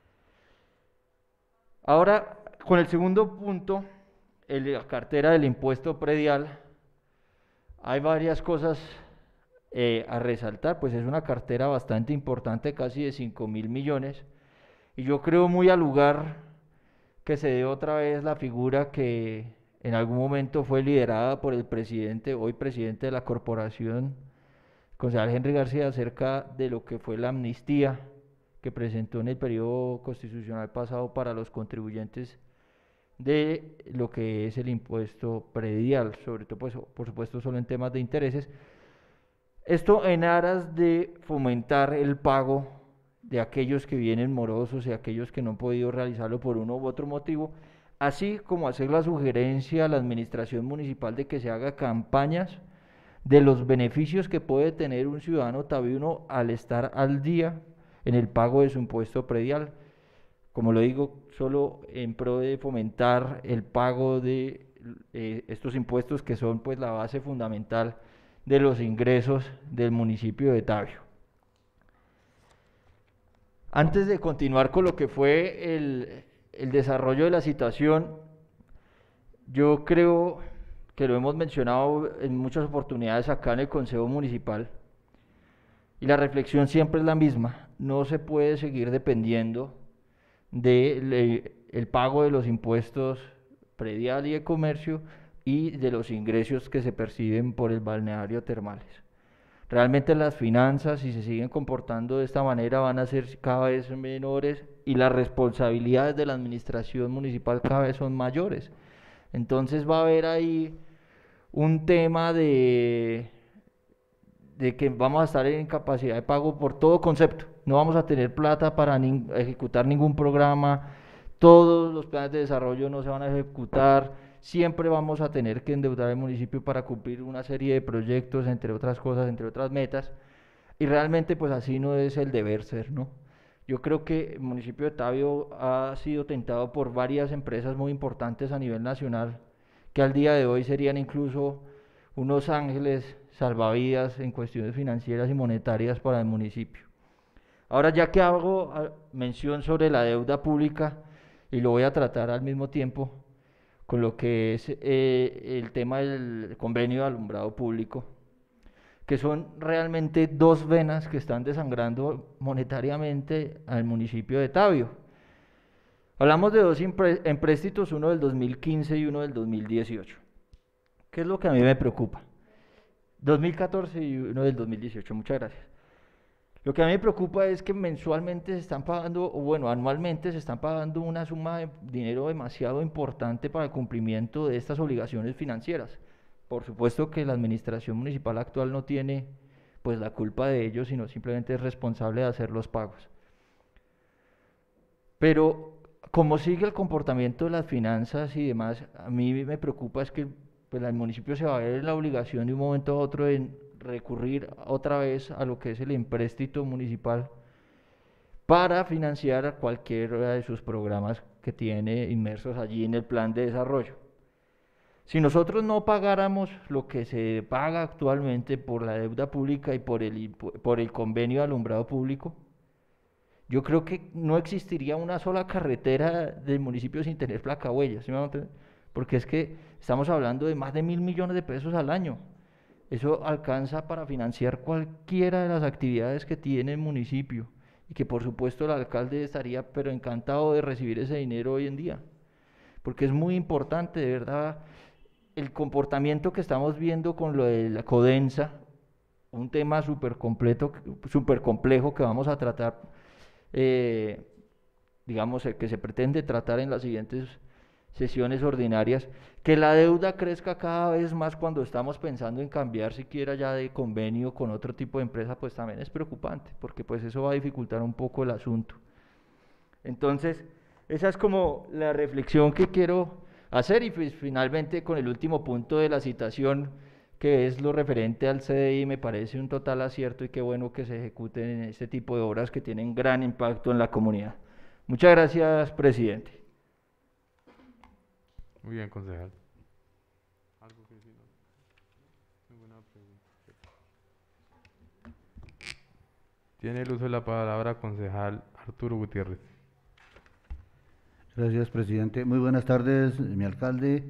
Ahora, con el segundo punto, la cartera del impuesto predial, hay varias cosas a resaltar, pues es una cartera bastante importante, casi de 5.000 millones, y yo creo muy al lugar que se dé otra vez la figura que en algún momento fue liderada por el presidente, hoy presidente de la corporación, concejal Henry García, acerca de lo que fue la amnistía que presentó en el periodo constitucional pasado para los contribuyentes de lo que es el impuesto predial, sobre todo, pues, por supuesto, solo en temas de intereses. Esto en aras de fomentar el pago de aquellos que vienen morosos y aquellos que no han podido realizarlo por uno u otro motivo, así como hacer la sugerencia a la administración municipal de que se haga campañas de los beneficios que puede tener un ciudadano tabiuno al estar al día en el pago de su impuesto predial. Como lo digo, solo en pro de fomentar el pago de estos impuestos que son pues la base fundamental de los ingresos del municipio de Tabio. Antes de continuar con lo que fue el desarrollo de la situación, yo creo que lo hemos mencionado en muchas oportunidades acá en el Consejo Municipal, y la reflexión siempre es la misma: no se puede seguir dependiendo del pago de los impuestos predial y de comercio y de los ingresos que se perciben por el balneario Termales. Realmente las finanzas, si se siguen comportando de esta manera, van a ser cada vez menores y las responsabilidades de la administración municipal cada vez son mayores. Entonces va a haber ahí un tema de que vamos a estar en incapacidad de pago por todo concepto. No vamos a tener plata para ejecutar ningún programa, todos los planes de desarrollo no se van a ejecutar, siempre vamos a tener que endeudar al municipio para cumplir una serie de proyectos, entre otras cosas, entre otras metas, y realmente pues así no es el deber ser, ¿no? Yo creo que el municipio de Tabio ha sido tentado por varias empresas muy importantes a nivel nacional, que al día de hoy serían incluso unos ángeles salvavidas en cuestiones financieras y monetarias para el municipio. Ahora, ya que hago mención sobre la deuda pública, y lo voy a tratar al mismo tiempo con lo que es el tema del convenio de alumbrado público, que son realmente dos venas que están desangrando monetariamente al municipio de Tabio. Hablamos de dos empréstitos, uno del 2015 y uno del 2018. ¿Qué es lo que a mí me preocupa? 2014 y uno del 2018, muchas gracias. Lo que a mí me preocupa es que mensualmente se están pagando, o bueno, anualmente se están pagando una suma de dinero demasiado importante para el cumplimiento de estas obligaciones financieras. Por supuesto que la administración municipal actual no tiene pues la culpa de ello, sino simplemente es responsable de hacer los pagos. Pero como sigue el comportamiento de las finanzas y demás, a mí me preocupa es que pues el municipio se va a ver en la obligación de un momento a otro en recurrir otra vez a lo que es el empréstito municipal para financiar cualquiera de sus programas que tiene inmersos allí en el plan de desarrollo. Si nosotros no pagáramos lo que se paga actualmente por la deuda pública y por el convenio de alumbrado público, yo creo que no existiría una sola carretera del municipio sin tener placahuellas, ¿sí me van a entender? Porque es que estamos hablando de más de 1.000 millones de pesos al año. Eso alcanza para financiar cualquiera de las actividades que tiene el municipio y que por supuesto el alcalde estaría pero encantado de recibir ese dinero hoy en día, porque es muy importante, de verdad, el comportamiento que estamos viendo con lo de la Codensa, un tema súper complejo que vamos a tratar, digamos, que se pretende tratar en las siguientes sesiones ordinarias, que la deuda crezca cada vez más cuando estamos pensando en cambiar siquiera ya de convenio con otro tipo de empresa, pues también es preocupante, porque pues eso va a dificultar un poco el asunto. Entonces, esa es como la reflexión que quiero hacer, y pues finalmente con el último punto de la citación, que es lo referente al CDI, me parece un total acierto y qué bueno que se ejecuten en este tipo de obras que tienen gran impacto en la comunidad. Muchas gracias, presidente. Muy bien, concejal. ¿Algo que decir? Ninguna pregunta. Tiene el uso de la palabra concejal Arturo Gutiérrez. Gracias, presidente. Muy buenas tardes, mi alcalde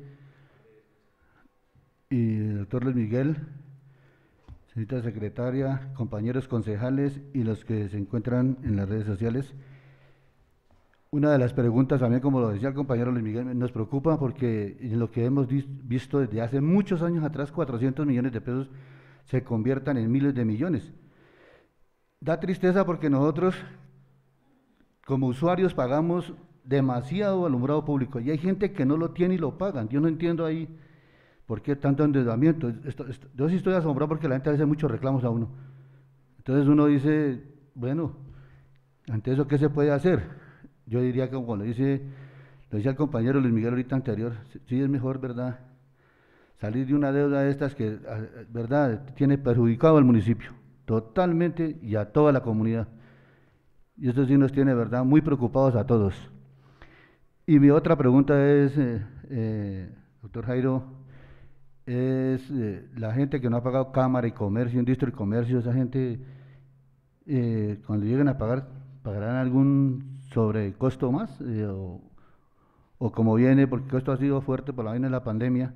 y el doctor Luis Miguel, señorita secretaria, compañeros concejales y los que se encuentran en las redes sociales. Una de las preguntas también, como lo decía el compañero Luis Miguel, nos preocupa porque en lo que hemos visto desde hace muchos años atrás, 400 millones de pesos se conviertan en miles de millones. Da tristeza porque nosotros, como usuarios, pagamos demasiado alumbrado público y hay gente que no lo tiene y lo pagan. Yo no entiendo ahí por qué tanto endeudamiento. Yo sí estoy asombrado porque la gente hace muchos reclamos a uno. Entonces uno dice, bueno, ante eso, ¿qué se puede hacer? Yo diría que como lo decía el compañero Luis Miguel ahorita anterior, sí es mejor, ¿verdad?, salir de una deuda de estas que, ¿verdad?, tiene perjudicado al municipio totalmente y a toda la comunidad. Y esto sí nos tiene, ¿verdad?, muy preocupados a todos. Y mi otra pregunta es, doctor Jairo, es la gente que no ha pagado Cámara y Comercio, Industria y Comercio, esa gente, cuando lleguen a pagar, ¿pagarán algún sobrecosto más? O como viene, porque esto ha sido fuerte por la vaina de la pandemia.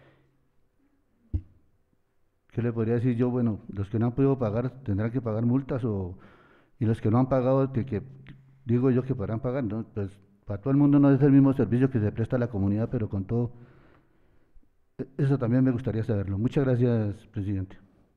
¿Qué le podría decir yo? Bueno, los que no han podido pagar tendrán que pagar multas, y los que no han pagado, que digo yo que podrán pagar, ¿no? Pues para todo el mundo no es el mismo servicio que se presta a la comunidad, pero con todo, eso también me gustaría saberlo. Muchas gracias, presidente.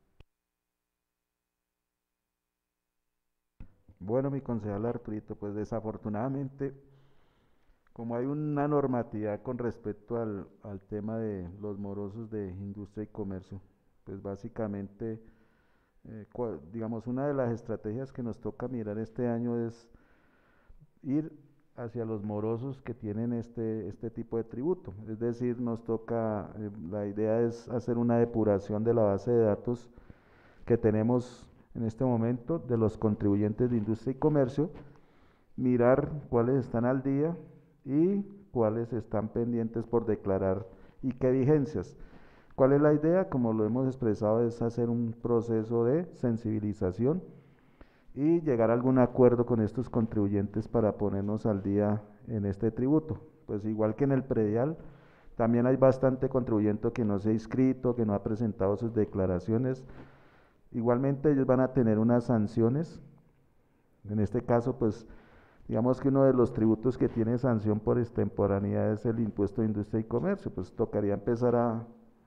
Bueno, mi concejal Arturito, pues desafortunadamente, como hay una normatividad con respecto al tema de los morosos de industria y comercio, pues básicamente, digamos, una de las estrategias que nos toca mirar este año es ir hacia los morosos que tienen este tipo de tributo. Es decir, nos toca, la idea es hacer una depuración de la base de datos que tenemos en este momento de los contribuyentes de industria y comercio, mirar cuáles están al día y cuáles están pendientes por declarar y qué vigencias. ¿Cuál es la idea? Como lo hemos expresado, es hacer un proceso de sensibilización y llegar a algún acuerdo con estos contribuyentes para ponernos al día en este tributo. Pues igual que en el predial, también hay bastante contribuyente que no se ha inscrito, que no ha presentado sus declaraciones. Igualmente ellos van a tener unas sanciones. En este caso, pues, digamos que uno de los tributos que tiene sanción por extemporaneidad es el impuesto de industria y comercio. Pues tocaría empezar a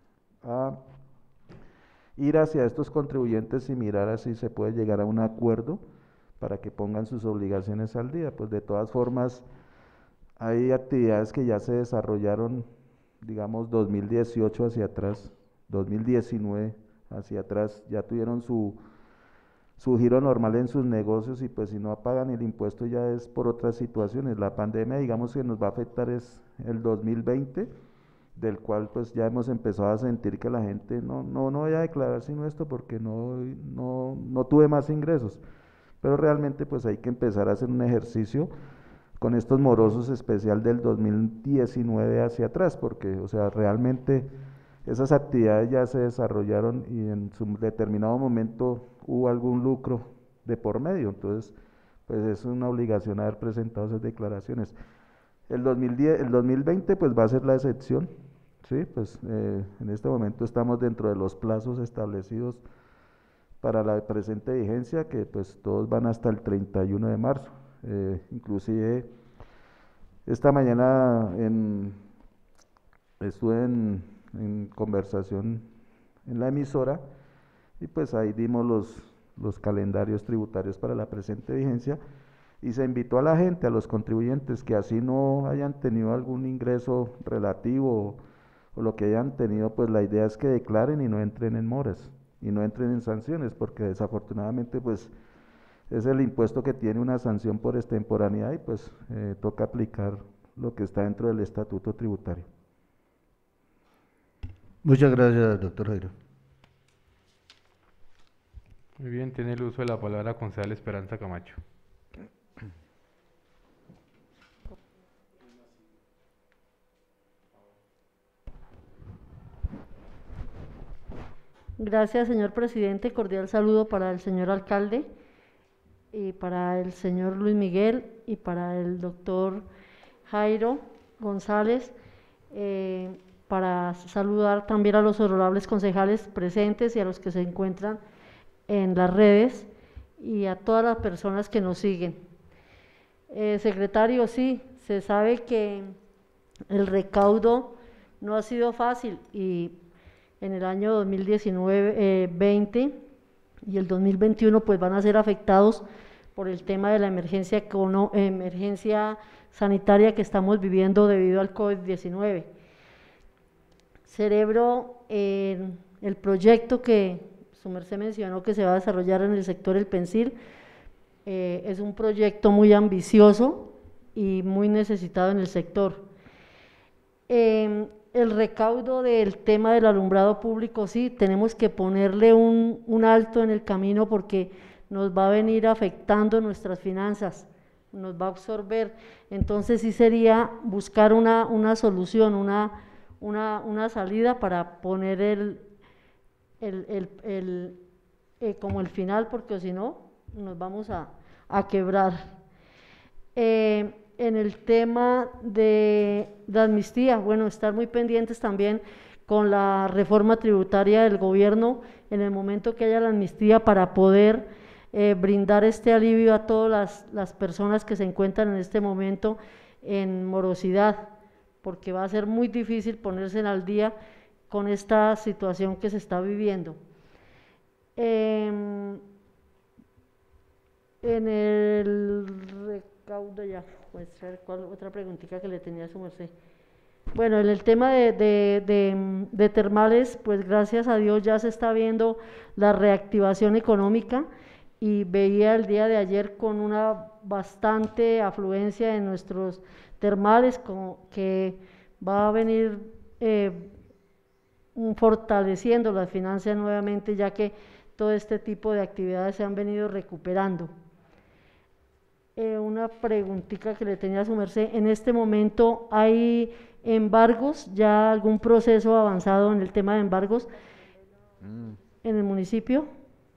ir hacia estos contribuyentes y mirar así se puede llegar a un acuerdo para que pongan sus obligaciones al día. Pues de todas formas, hay actividades que ya se desarrollaron, digamos, 2018 hacia atrás, 2019 hacia atrás, ya tuvieron su giro normal en sus negocios y pues si no pagan el impuesto ya es por otras situaciones. La pandemia, digamos, que nos va a afectar es el 2020, del cual pues ya hemos empezado a sentir que la gente no voy a declarar sino esto porque no tuve más ingresos, pero realmente pues hay que empezar a hacer un ejercicio con estos morosos especial del 2019 hacia atrás, porque o sea realmente esas actividades ya se desarrollaron y en su determinado momento hubo algún lucro de por medio, entonces pues es una obligación haber presentado esas declaraciones. El 2020 pues va a ser la excepción, ¿sí? Pues en este momento estamos dentro de los plazos establecidos para la presente vigencia, que pues todos van hasta el 31 de marzo. Inclusive esta mañana estuve en conversación en la emisora y pues ahí dimos los calendarios tributarios para la presente vigencia y se invitó a la gente, a los contribuyentes que así no hayan tenido algún ingreso relativo o lo que hayan tenido, pues la idea es que declaren y no entren en moras y no entren en sanciones, porque desafortunadamente pues es el impuesto que tiene una sanción por extemporaneidad y pues toca aplicar lo que está dentro del estatuto tributario. Muchas gracias, doctor Jairo. Muy bien, tiene el uso de la palabra concejal Esperanza Camacho. Gracias, señor presidente. Cordial saludo para el señor alcalde y para el señor Luis Miguel y para el doctor Jairo González. Para saludar también a los honorables concejales presentes y a los que se encuentran en las redes y a todas las personas que nos siguen. Secretario, sí, se sabe que el recaudo no ha sido fácil y en el año 2019, 20 y el 2021 pues van a ser afectados por el tema de la emergencia sanitaria que estamos viviendo debido al COVID-19. Celebro el proyecto que su merced mencionó que se va a desarrollar en el sector El Pensil. Es un proyecto muy ambicioso y muy necesitado en el sector. El recaudo del tema del alumbrado público, sí, tenemos que ponerle un alto en el camino porque nos va a venir afectando nuestras finanzas, nos va a absorber. Entonces sí sería buscar una solución, una salida para poner como el final, porque si no nos vamos a quebrar. En el tema de amnistía, bueno, estar muy pendientes también con la reforma tributaria del gobierno en el momento que haya la amnistía para poder brindar este alivio a todas las personas que se encuentran en este momento en morosidad, porque va a ser muy difícil ponerse al día con esta situación que se está viviendo. En el recaudo ya, pues, ¿cuál otra preguntita que le tenía a su merced? Bueno, en el tema de termales, pues gracias a Dios ya se está viendo la reactivación económica y veía el día de ayer con una bastante afluencia en nuestros termales, como que va a venir fortaleciendo las finanzas nuevamente, ya que todo este tipo de actividades se han venido recuperando. Una preguntita que le tenía a su merced, en este momento hay embargos, ya algún proceso avanzado en el tema de embargos en el municipio.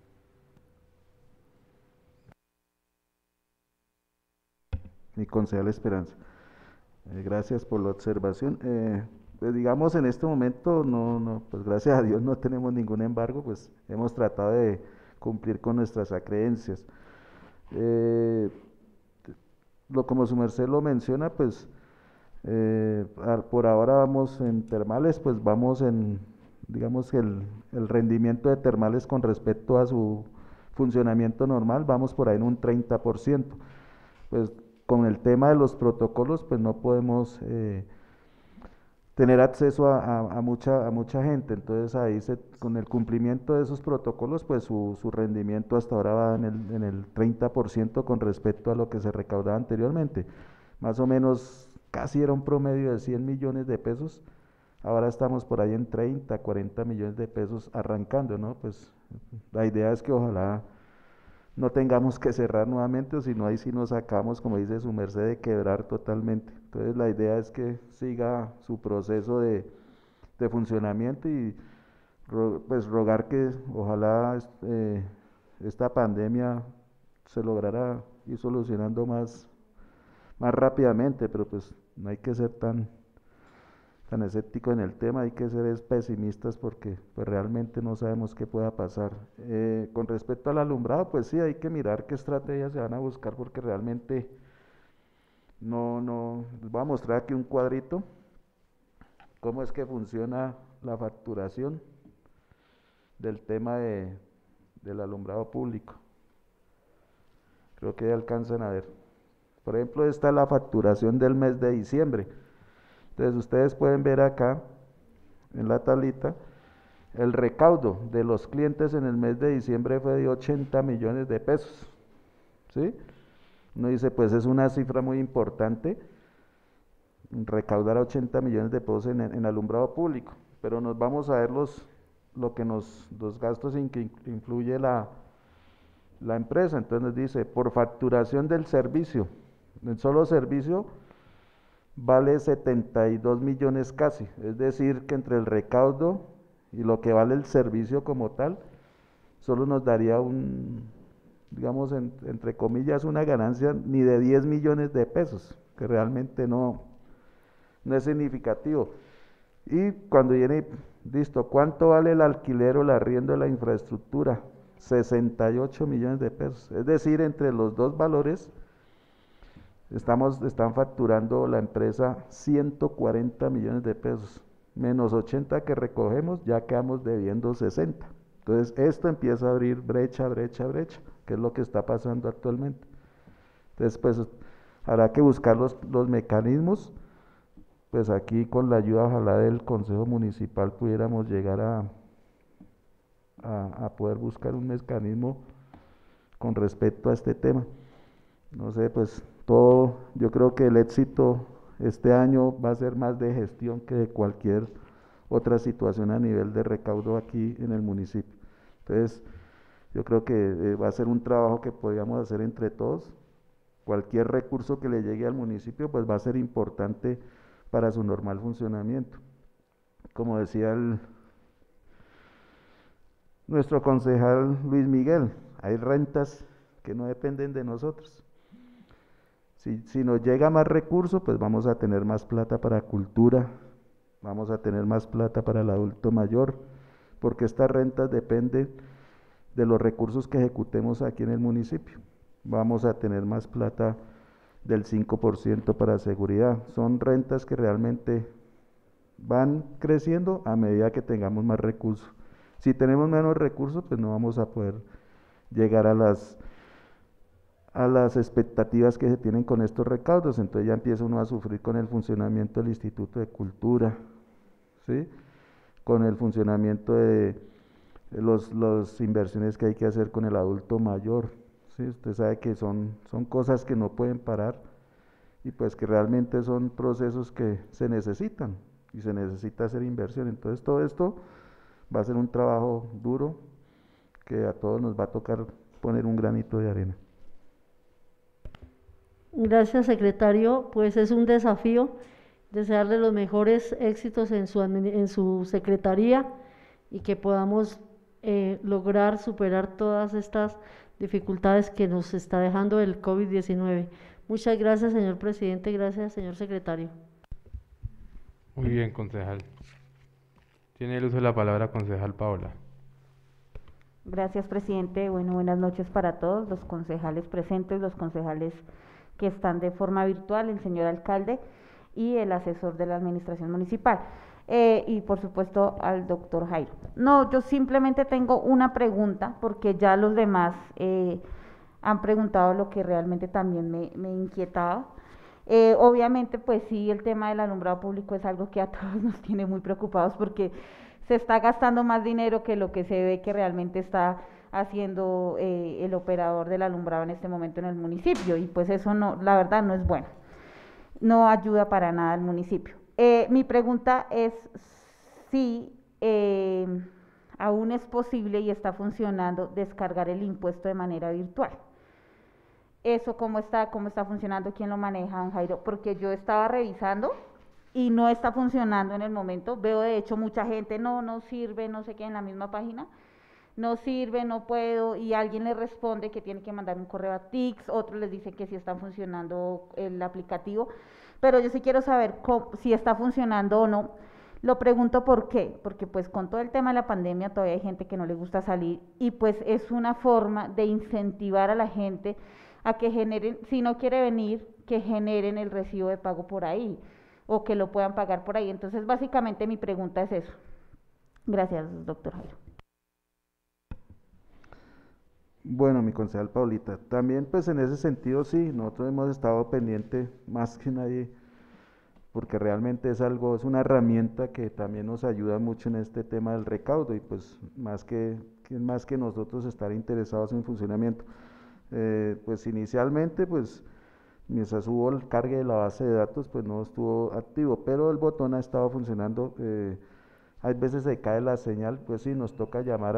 Mi concejal Esperanza, gracias por la observación. Pues digamos en este momento pues gracias a Dios no tenemos ningún embargo, pues hemos tratado de cumplir con nuestras acreencias. Como su merced lo menciona, pues por ahora vamos en termales, pues vamos en, digamos que el rendimiento de termales con respecto a su funcionamiento normal, vamos por ahí en un 30%. Pues con el tema de los protocolos, pues no podemos tener acceso a mucha gente, entonces ahí con el cumplimiento de esos protocolos, pues su rendimiento hasta ahora va en el 30% con respecto a lo que se recaudaba anteriormente. Más o menos casi era un promedio de 100 millones de pesos, ahora estamos por ahí en 30, 40 millones de pesos arrancando, ¿no? Pues la idea es que ojalá no tengamos que cerrar nuevamente, o si no, ahí sí nos sacamos, como dice su merced, de quebrar totalmente. Entonces la idea es que siga su proceso de funcionamiento y pues rogar que ojalá esta pandemia se lograra ir solucionando más rápidamente, pero pues no hay que ser tan tan escépticos en el tema, hay que ser pesimistas porque pues realmente no sabemos qué pueda pasar. Con respecto al alumbrado, pues sí, hay que mirar qué estrategias se van a buscar porque realmente les voy a mostrar aquí un cuadrito, cómo es que funciona la facturación del tema del alumbrado público. Creo que ya alcanzan a ver. Por ejemplo, esta es la facturación del mes de diciembre. Entonces ustedes pueden ver acá en la tablita el recaudo de los clientes en el mes de diciembre fue de 80 millones de pesos, ¿sí? Uno dice, pues es una cifra muy importante, recaudar 80 millones de pesos en alumbrado público, pero nos vamos a ver los gastos en que influye la empresa. Entonces nos dice, por facturación del servicio, el solo servicio vale 72 millones casi, es decir, que entre el recaudo y lo que vale el servicio como tal, solo nos daría digamos, entre comillas, una ganancia ni de 10 millones de pesos, que realmente no es significativo. Y cuando viene, listo, ¿cuánto vale el alquiler o el arriendo de la infraestructura? 68 millones de pesos, es decir, entre los dos valores, están facturando la empresa 140 millones de pesos, menos 80 que recogemos, ya quedamos debiendo 60. Entonces, esto empieza a abrir brecha, que es lo que está pasando actualmente. Entonces, pues, habrá que buscar los mecanismos, pues aquí con la ayuda, ojalá del Consejo Municipal, pudiéramos llegar a poder buscar un mecanismo con respecto a este tema. No sé, pues, yo creo que el éxito este año va a ser más de gestión que de cualquier otra situación a nivel de recaudo aquí en el municipio. Entonces, yo creo que va a ser un trabajo que podríamos hacer entre todos. Cualquier recurso que le llegue al municipio, pues va a ser importante para su normal funcionamiento. Como decía nuestro concejal Luis Miguel, hay rentas que no dependen de nosotros. Si nos llega más recursos, pues vamos a tener más plata para cultura, vamos a tener más plata para el adulto mayor, porque estas rentas dependen de los recursos que ejecutemos aquí en el municipio. Vamos a tener más plata del 5% para seguridad. Son rentas que realmente van creciendo a medida que tengamos más recursos. Si tenemos menos recursos, pues no vamos a poder llegar a las expectativas que se tienen con estos recaudos. Entonces ya empieza uno a sufrir con el funcionamiento del Instituto de Cultura, ¿sí? Con el funcionamiento de las inversiones que hay que hacer con el adulto mayor, ¿sí? Usted sabe que son cosas que no pueden parar y pues que realmente son procesos que se necesitan y se necesita hacer inversión. Entonces todo esto va a ser un trabajo duro que a todos nos va a tocar poner un granito de arena. Gracias, secretario. Pues es un desafío, desearle los mejores éxitos en su secretaría y que podamos lograr superar todas estas dificultades que nos está dejando el COVID-19. Muchas gracias, señor presidente, gracias, señor secretario. Muy bien, concejal. Tiene el uso de la palabra concejal Paola. Gracias, presidente. Bueno, buenas noches para todos, los concejales presentes, los concejales que están de forma virtual, el señor alcalde y el asesor de la administración municipal. Y por supuesto al doctor Jairo. No, yo simplemente tengo una pregunta, porque ya los demás han preguntado lo que realmente también me inquietaba. Obviamente, pues sí, el tema del alumbrado público es algo que a todos nos tiene muy preocupados, porque se está gastando más dinero que lo que se ve que realmente está haciendo el operador del alumbrado en este momento en el municipio, y pues eso no, la verdad no es bueno, no ayuda para nada al municipio. Mi pregunta es si aún es posible y está funcionando descargar el impuesto de manera virtual. Eso cómo está funcionando, quién lo maneja, don Jairo, porque yo estaba revisando y no está funcionando en el momento. Veo de hecho mucha gente, no sirve, no sé qué, en la misma página. no sirve, no puedo, y alguien le responde que tiene que mandar un correo a TICS, otros les dicen que sí están funcionando el aplicativo, pero yo sí quiero saber si está funcionando o no. Lo pregunto por qué, porque pues con todo el tema de la pandemia todavía hay gente que no le gusta salir, y pues es una forma de incentivar a la gente a que generen, si no quiere venir, que generen el recibo de pago por ahí, o que lo puedan pagar por ahí. Entonces básicamente mi pregunta es eso. Gracias, doctor Jairo. Bueno, mi concejal Paulita, también pues en ese sentido sí, nosotros hemos estado pendientes más que nadie, porque realmente es algo, es una herramienta que también nos ayuda mucho en este tema del recaudo, y pues más que nosotros estar interesados en funcionamiento. Pues inicialmente pues mientras hubo el cargue de la base de datos pues no estuvo activo, pero el botón ha estado funcionando. Hay veces se cae la señal, pues sí, nos toca llamar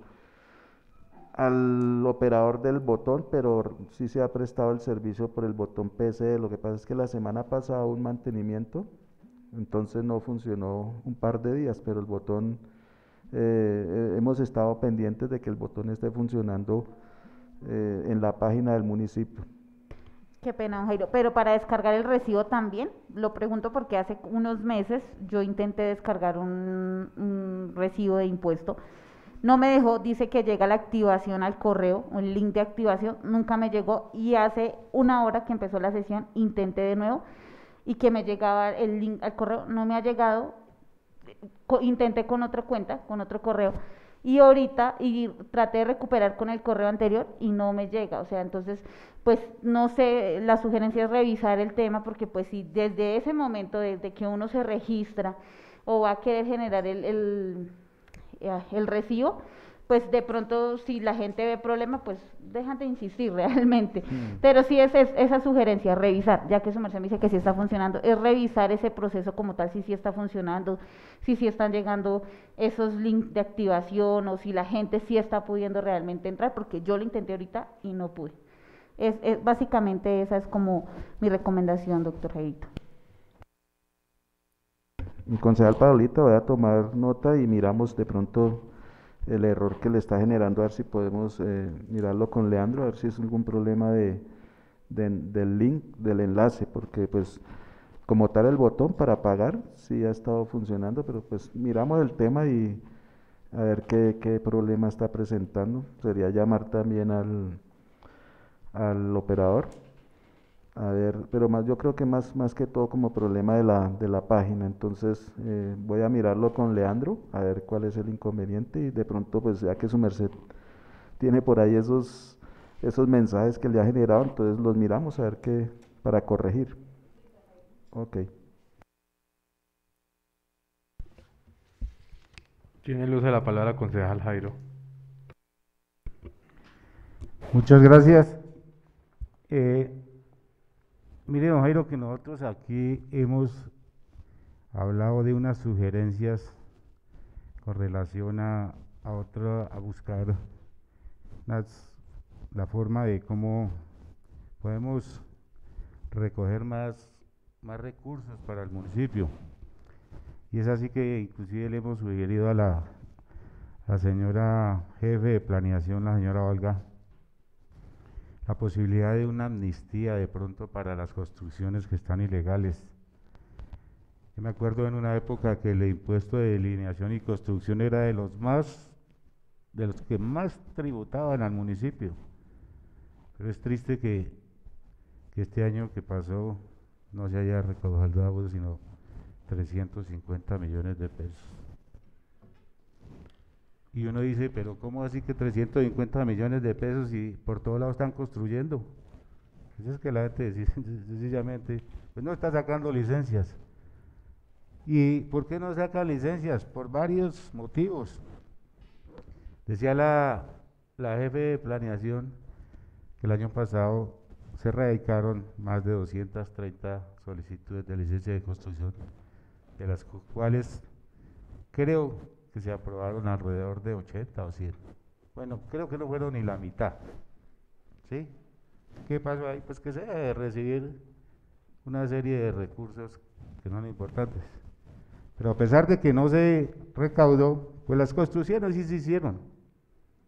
al operador del botón, pero sí se ha prestado el servicio por el botón PC. Lo que pasa es que la semana pasada hubo un mantenimiento, entonces no funcionó un par de días, pero el botón, hemos estado pendientes de que el botón esté funcionando en la página del municipio. Qué pena, don Jairo, pero para descargar el recibo también, lo pregunto porque hace unos meses yo intenté descargar un recibo de impuesto, no me dejó, dice que llega la activación al correo, un link de activación, nunca me llegó, y hace una hora que empezó la sesión intenté de nuevo y que me llegaba el link al correo, no me ha llegado, intenté con otra cuenta, con otro correo, y ahorita traté de recuperar con el correo anterior y no me llega. O sea, entonces pues no sé, la sugerencia es revisar el tema, porque pues si desde ese momento, desde que uno se registra o va a querer generar el recibo, pues de pronto si la gente ve problema, pues dejan de insistir realmente. Pero sí es esa sugerencia, revisar, ya que su merced me dice que sí está funcionando, es revisar ese proceso como tal, si sí está funcionando, si sí están llegando esos links de activación, o si la gente sí está pudiendo realmente entrar, porque yo lo intenté ahorita y no pude. Básicamente esa es como mi recomendación, doctor Jairito. Mi concejal Paulita, voy a tomar nota y miramos de pronto el error que le está generando, a ver si podemos mirarlo con Leandro, a ver si es algún problema del link, del enlace, porque pues como tal el botón para pagar sí ha estado funcionando, pero pues miramos el tema y a ver qué problema está presentando. Sería llamar también al operador, a ver, pero más, yo creo que más que todo como problema de la página. Entonces voy a mirarlo con Leandro, a ver cuál es el inconveniente, y de pronto pues ya que su merced tiene por ahí esos mensajes que le ha generado, entonces los miramos a ver qué, para corregir. Ok. Tiene el uso de la palabra concejal Jairo. Muchas gracias. Mire, don Jairo, que nosotros aquí hemos hablado de unas sugerencias con relación a buscar la forma de cómo podemos recoger más recursos para el municipio. Y es así que inclusive le hemos sugerido a la señora jefe de planeación, la señora Olga, la posibilidad de una amnistía de pronto para las construcciones que están ilegales. Yo me acuerdo en una época que el impuesto de delineación y construcción era de los que más tributaban al municipio, pero es triste que este año que pasó no se haya recaudado sino 350 millones de pesos. Y uno dice, pero ¿cómo así que 350 millones de pesos y por todos lados están construyendo? Eso es que la gente sencillamente pues no está sacando licencias. ¿Y por qué no sacan licencias? Por varios motivos. Decía la jefe de planeación que el año pasado se radicaron más de 230 solicitudes de licencia de construcción, de las cuales creo que se aprobaron alrededor de 80 o 100. Bueno, creo que no fueron ni la mitad. ¿Sí? ¿Qué pasó ahí? Pues que se debe recibir una serie de recursos que no son importantes. Pero a pesar de que no se recaudó, pues las construcciones sí se hicieron.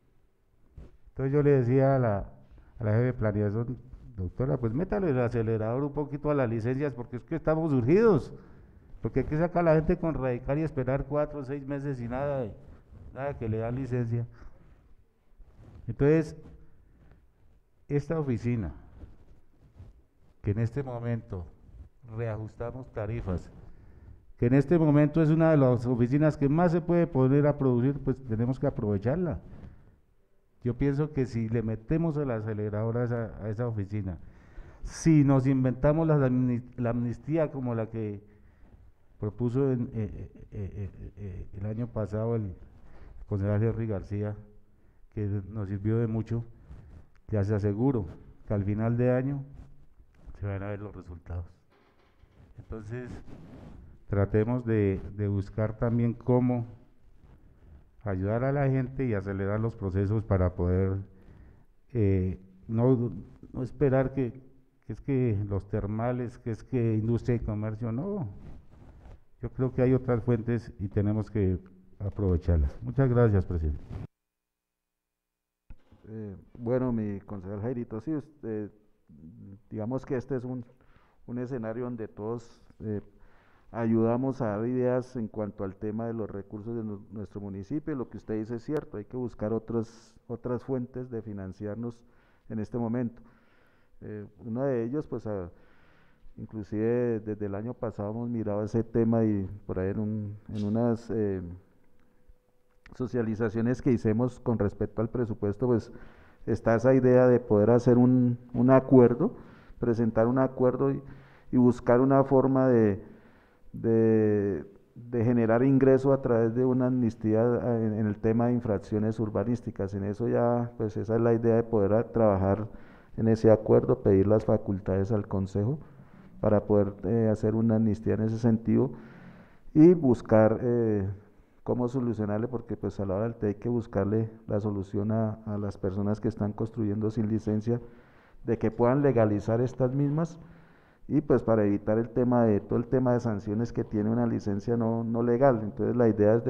Entonces yo le decía a la jefe de planeación, doctora, pues métale el acelerador un poquito a las licencias porque es que estamos urgidos, porque hay que sacar a la gente con radical y esperar 4 o 6 meses y nada que le dan licencia. Entonces, esta oficina, que en este momento reajustamos tarifas, que en este momento es una de las oficinas que más se puede poner a producir, pues tenemos que aprovecharla. Yo pienso que si le metemos el acelerador a esa oficina, si nos inventamos la amnistía como la que propuso el año pasado el concejal Henry García, que nos sirvió de mucho, ya se aseguro que al final de año se van a ver los resultados. Entonces, tratemos de buscar también cómo ayudar a la gente y acelerar los procesos para poder no esperar que es que los termales, que es que industria y comercio, no. Yo creo que hay otras fuentes y tenemos que aprovecharlas. Muchas gracias, presidente. Bueno, mi concejal Jairito, sí, digamos que este es un escenario donde todos ayudamos a dar ideas en cuanto al tema de los recursos de nuestro municipio. Lo que usted dice es cierto, hay que buscar otras fuentes de financiarnos en este momento. Uno de ellos, pues inclusive desde el año pasado hemos mirado ese tema y por ahí en unas socializaciones que hicimos con respecto al presupuesto, pues está esa idea de poder hacer un acuerdo, presentar un acuerdo y buscar una forma de generar ingreso a través de una amnistía en el tema de infracciones urbanísticas. En eso ya, pues esa es la idea de poder trabajar en ese acuerdo, pedir las facultades al Consejo para poder hacer una amnistía en ese sentido y buscar cómo solucionarle, porque pues a la hora del té hay que buscarle la solución a las personas que están construyendo sin licencia, de que puedan legalizar estas mismas. Y pues para evitar todo el tema de sanciones que tiene una licencia no legal. Entonces la idea es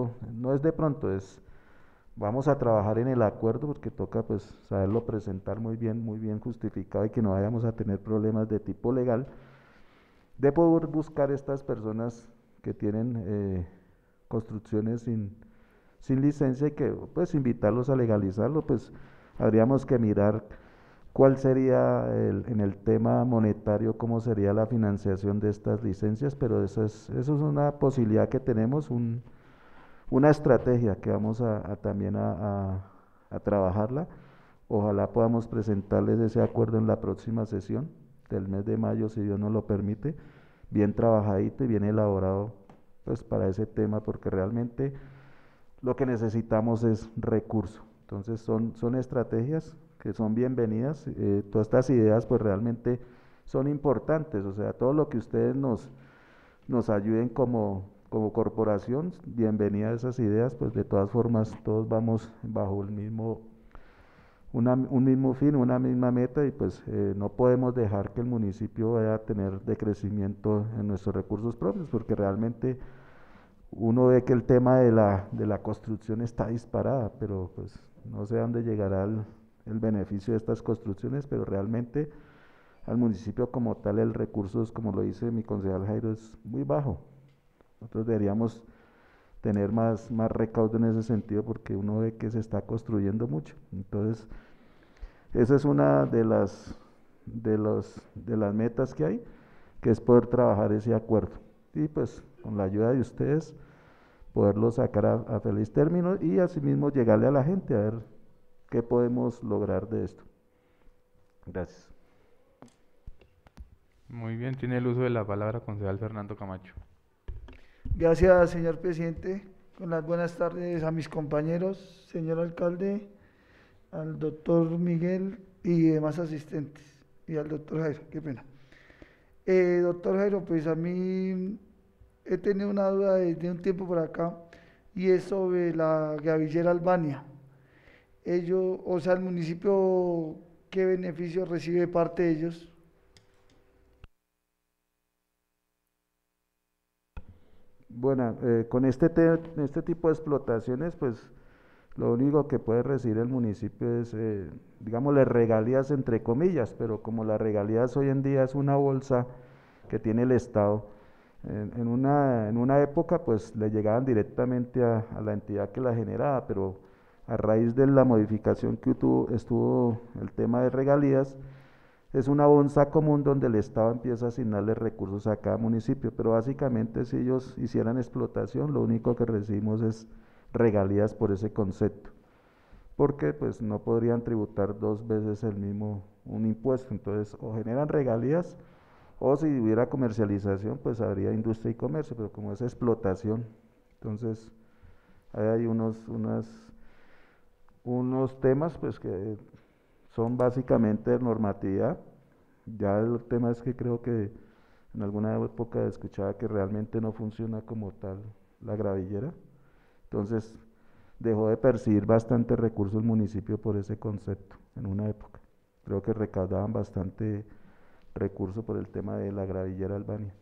vamos a trabajar en el acuerdo porque toca pues saberlo presentar muy bien justificado y que no vayamos a tener problemas de tipo legal, de poder buscar estas personas que tienen construcciones sin licencia y que pues invitarlos a legalizarlo. Pues habríamos que mirar cuál sería en el tema monetario, cómo sería la financiación de estas licencias, pero eso es una posibilidad que tenemos, una estrategia que vamos también a trabajarla. Ojalá podamos presentarles ese acuerdo en la próxima sesión del mes de mayo, si Dios nos lo permite, bien trabajadito y bien elaborado pues para ese tema, porque realmente lo que necesitamos es recurso. Entonces son estrategias que son bienvenidas. Todas estas ideas pues realmente son importantes, o sea, todo lo que ustedes nos ayuden como corporación, bienvenidas esas ideas. Pues de todas formas todos vamos bajo un mismo fin, una misma meta, y pues no podemos dejar que el municipio vaya a tener decrecimiento en nuestros recursos propios, porque realmente uno ve que el tema de la construcción está disparada, pero pues no sé a dónde llegará el beneficio de estas construcciones, pero realmente al municipio como tal el recurso, como lo dice mi concejal Jairo, es muy bajo. Nosotros deberíamos tener más recaudo en ese sentido, porque uno ve que se está construyendo mucho. Entonces esa es una de las metas que hay, que es poder trabajar ese acuerdo y pues con la ayuda de ustedes poderlo sacar a feliz término y asimismo llegarle a la gente a ver qué podemos lograr de esto. Gracias. Muy bien, tiene el uso de la palabra concejal Fernando Camacho. Gracias, señor presidente. Con las buenas tardes a mis compañeros, señor alcalde, al doctor Miguel y demás asistentes, y al doctor Jairo, qué pena. Doctor Jairo, pues a mí he tenido una duda desde un tiempo por acá, y es sobre la Gavillera Albania. Ellos, o sea, el municipio, ¿qué beneficio recibe de parte de ellos? Bueno, con este tipo de explotaciones, pues Lo único que puede recibir el municipio es, digámosle, regalías entre comillas, pero como las regalías hoy en día es una bolsa que tiene el Estado, en una época pues le llegaban directamente a la entidad que la generaba, pero a raíz de la modificación que estuvo el tema de regalías, es una bolsa común donde el Estado empieza a asignarle recursos a cada municipio, pero básicamente si ellos hicieran explotación, lo único que recibimos es regalías por ese concepto, porque pues no podrían tributar dos veces un impuesto, entonces o generan regalías o si hubiera comercialización pues habría industria y comercio, pero como es explotación, entonces ahí hay unos temas pues que son básicamente de normatividad. Ya el tema es que creo que en alguna época escuchaba que realmente no funciona como tal la gravillera, entonces dejó de percibir bastante recursos el municipio por ese concepto en una época. Creo que recaudaban bastante recursos por el tema de la gravillera Albania.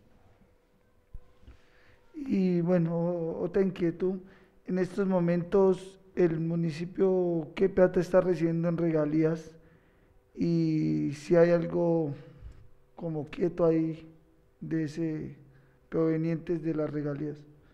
Y bueno, otra inquietud, en estos momentos el municipio, ¿qué plata está recibiendo en regalías? Y si hay algo como quieto ahí de ese provenientes de las regalías.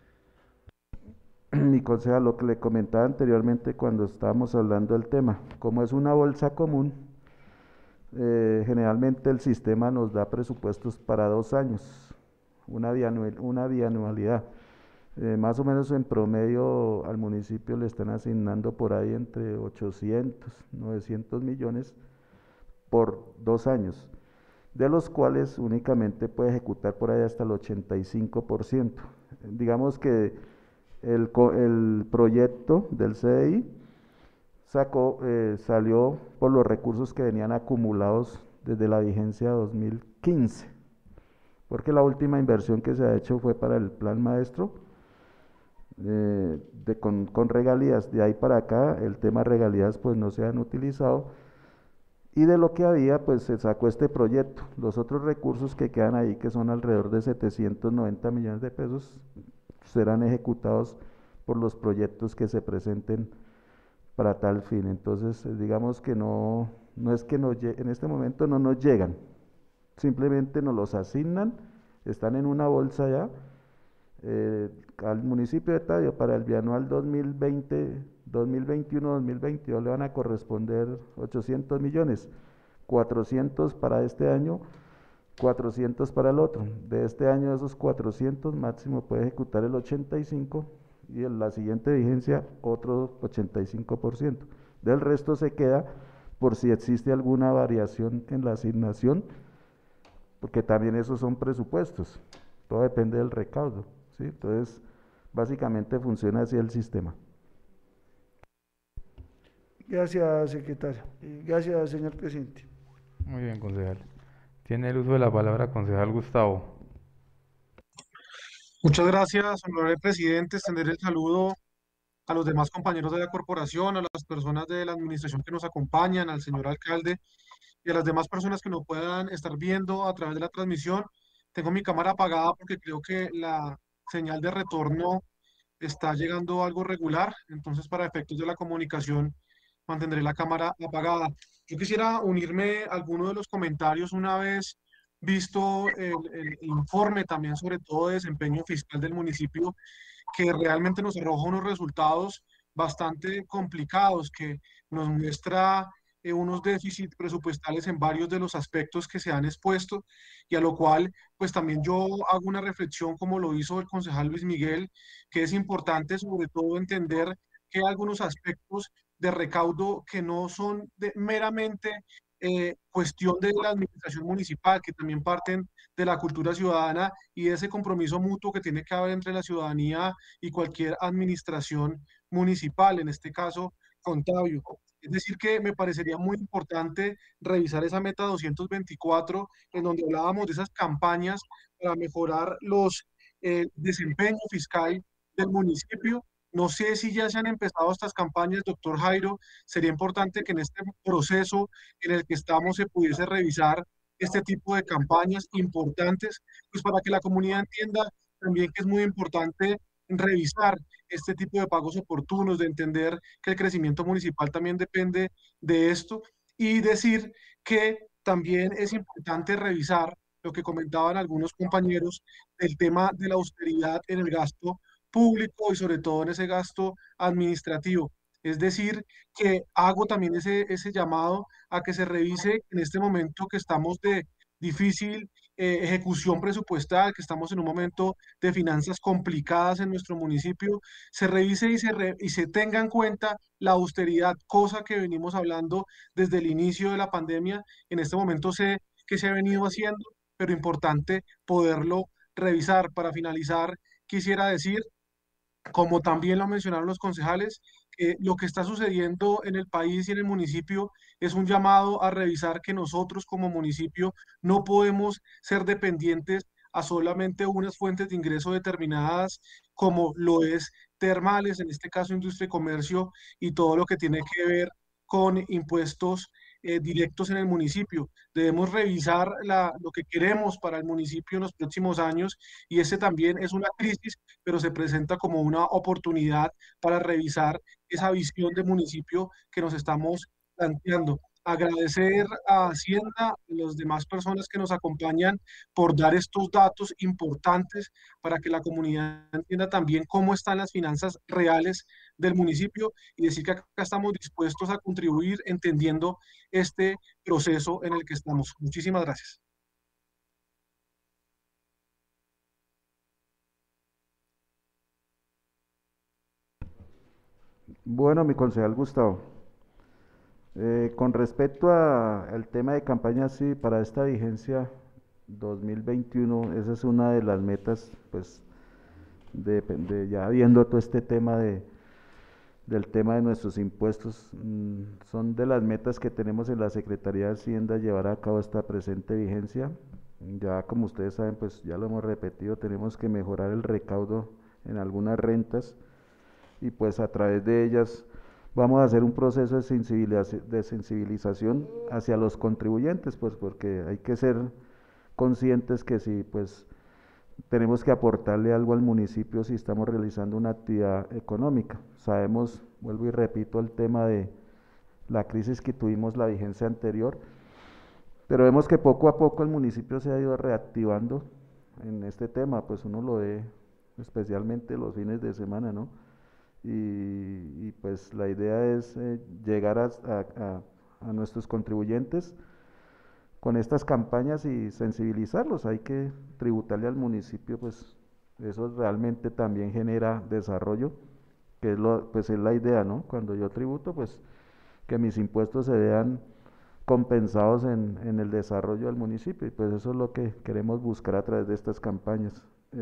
Mi concejal, lo que le comentaba anteriormente cuando estábamos hablando del tema, como es una bolsa común, generalmente el sistema nos da presupuestos para 2 años, una bianualidad. Más o menos en promedio al municipio le están asignando por ahí entre 800, 900 millones por 2 años, de los cuales únicamente puede ejecutar por ahí hasta el 85%. Digamos que el proyecto del CDI salió por los recursos que venían acumulados desde la vigencia 2015, porque la última inversión que se ha hecho fue para el plan maestro con regalías. De ahí para acá el tema regalías pues no se han utilizado, y de lo que había pues se sacó este proyecto. Los otros recursos que quedan ahí, que son alrededor de 790 millones de pesos, serán ejecutados por los proyectos que se presenten para tal fin. Entonces digamos que no es que en este momento no nos llegan, simplemente nos los asignan, están en una bolsa ya. Al municipio de Tabio para el bianual 2020, 2021, 2022 le van a corresponder 800 millones, 400 para este año, 400 para el otro. De este año de esos 400 máximo puede ejecutar el 85% y en la siguiente vigencia otro 85%. Del resto se queda por si existe alguna variación en la asignación, porque también esos son presupuestos, todo depende del recaudo, ¿sí? Entonces básicamente funciona así el sistema. Gracias, secretario. Gracias, señor presidente. Muy bien, concejal. Tiene el uso de la palabra concejal Gustavo. Muchas gracias, honorable presidente. Extender el saludo a los demás compañeros de la corporación, a las personas de la administración que nos acompañan, al señor alcalde y a las demás personas que nos puedan estar viendo a través de la transmisión. Tengo mi cámara apagada porque creo que la señal de retorno está llegando algo regular, entonces para efectos de la comunicación mantendré la cámara apagada. Yo quisiera unirme a alguno de los comentarios una vez visto el informe también sobre todo de desempeño fiscal del municipio, que realmente nos arroja unos resultados bastante complicados, que nos muestra unos déficits presupuestales en varios de los aspectos que se han expuesto, y a lo cual pues también yo hago una reflexión como lo hizo el concejal Luis Miguel, que es importante sobre todo entender que hay algunos aspectos de recaudo que no son meramente cuestión de la administración municipal, que también parten de la cultura ciudadana y de ese compromiso mutuo que tiene que haber entre la ciudadanía y cualquier administración municipal, en este caso Contavio. Es decir, que me parecería muy importante revisar esa meta 224, en donde hablábamos de esas campañas para mejorar los desempeño fiscal del municipio. No sé si ya se han empezado estas campañas, doctor Jairo. Sería importante que en este proceso en el que estamos se pudiese revisar este tipo de campañas importantes, pues para que la comunidad entienda también que es muy importante revisar este tipo de pagos oportunos, de entender que el crecimiento municipal también depende de esto y decir que también es importante revisar lo que comentaban algunos compañeros, el tema de la austeridad en el gasto público y sobre todo en ese gasto administrativo. Es decir, que hago también ese llamado a que se revise en este momento que estamos de difícil ejecución presupuestal, que estamos en un momento de finanzas complicadas en nuestro municipio, se revise y se tenga en cuenta la austeridad, cosa que venimos hablando desde el inicio de la pandemia. En este momento sé que se ha venido haciendo, pero importante poderlo revisar. Para finalizar, quisiera decir, como también lo mencionaron los concejales, lo que está sucediendo en el país y en el municipio es un llamado a revisar que nosotros como municipio no podemos ser dependientes a solamente unas fuentes de ingreso determinadas, como lo es termales, en este caso industria y comercio, y todo lo que tiene que ver con impuestos directos en el municipio. Debemos revisar lo que queremos para el municipio en los próximos años y ese también es una crisis, pero se presenta como una oportunidad para revisar esa visión de municipio que nos estamos planteando. Agradecer a Hacienda, a las demás personas que nos acompañan por dar estos datos importantes para que la comunidad entienda también cómo están las finanzas reales del municipio y decir que acá estamos dispuestos a contribuir entendiendo este proceso en el que estamos. Muchísimas gracias. Bueno, mi concejal Gustavo, con respecto al tema de campaña, sí, para esta vigencia 2021, esa es una de las metas, pues, ya viendo todo este tema del tema de nuestros impuestos, son de las metas que tenemos en la Secretaría de Hacienda llevar a cabo esta presente vigencia. Ya como ustedes saben, pues ya lo hemos repetido, tenemos que mejorar el recaudo en algunas rentas y pues a través de ellas vamos a hacer un proceso de sensibilización hacia los contribuyentes, pues porque hay que ser conscientes que si pues tenemos que aportarle algo al municipio si estamos realizando una actividad económica. Sabemos, vuelvo y repito, el tema de la crisis que tuvimos la vigencia anterior, pero vemos que poco a poco el municipio se ha ido reactivando en este tema, pues uno lo ve especialmente los fines de semana, ¿no? Y pues la idea es llegar a nuestros contribuyentes con estas campañas y sensibilizarlos. Hay que tributarle al municipio, pues eso realmente también genera desarrollo, que pues es la idea, ¿no? Cuando yo tributo, pues que mis impuestos se vean compensados en el desarrollo del municipio, y pues eso es lo que queremos buscar a través de estas campañas.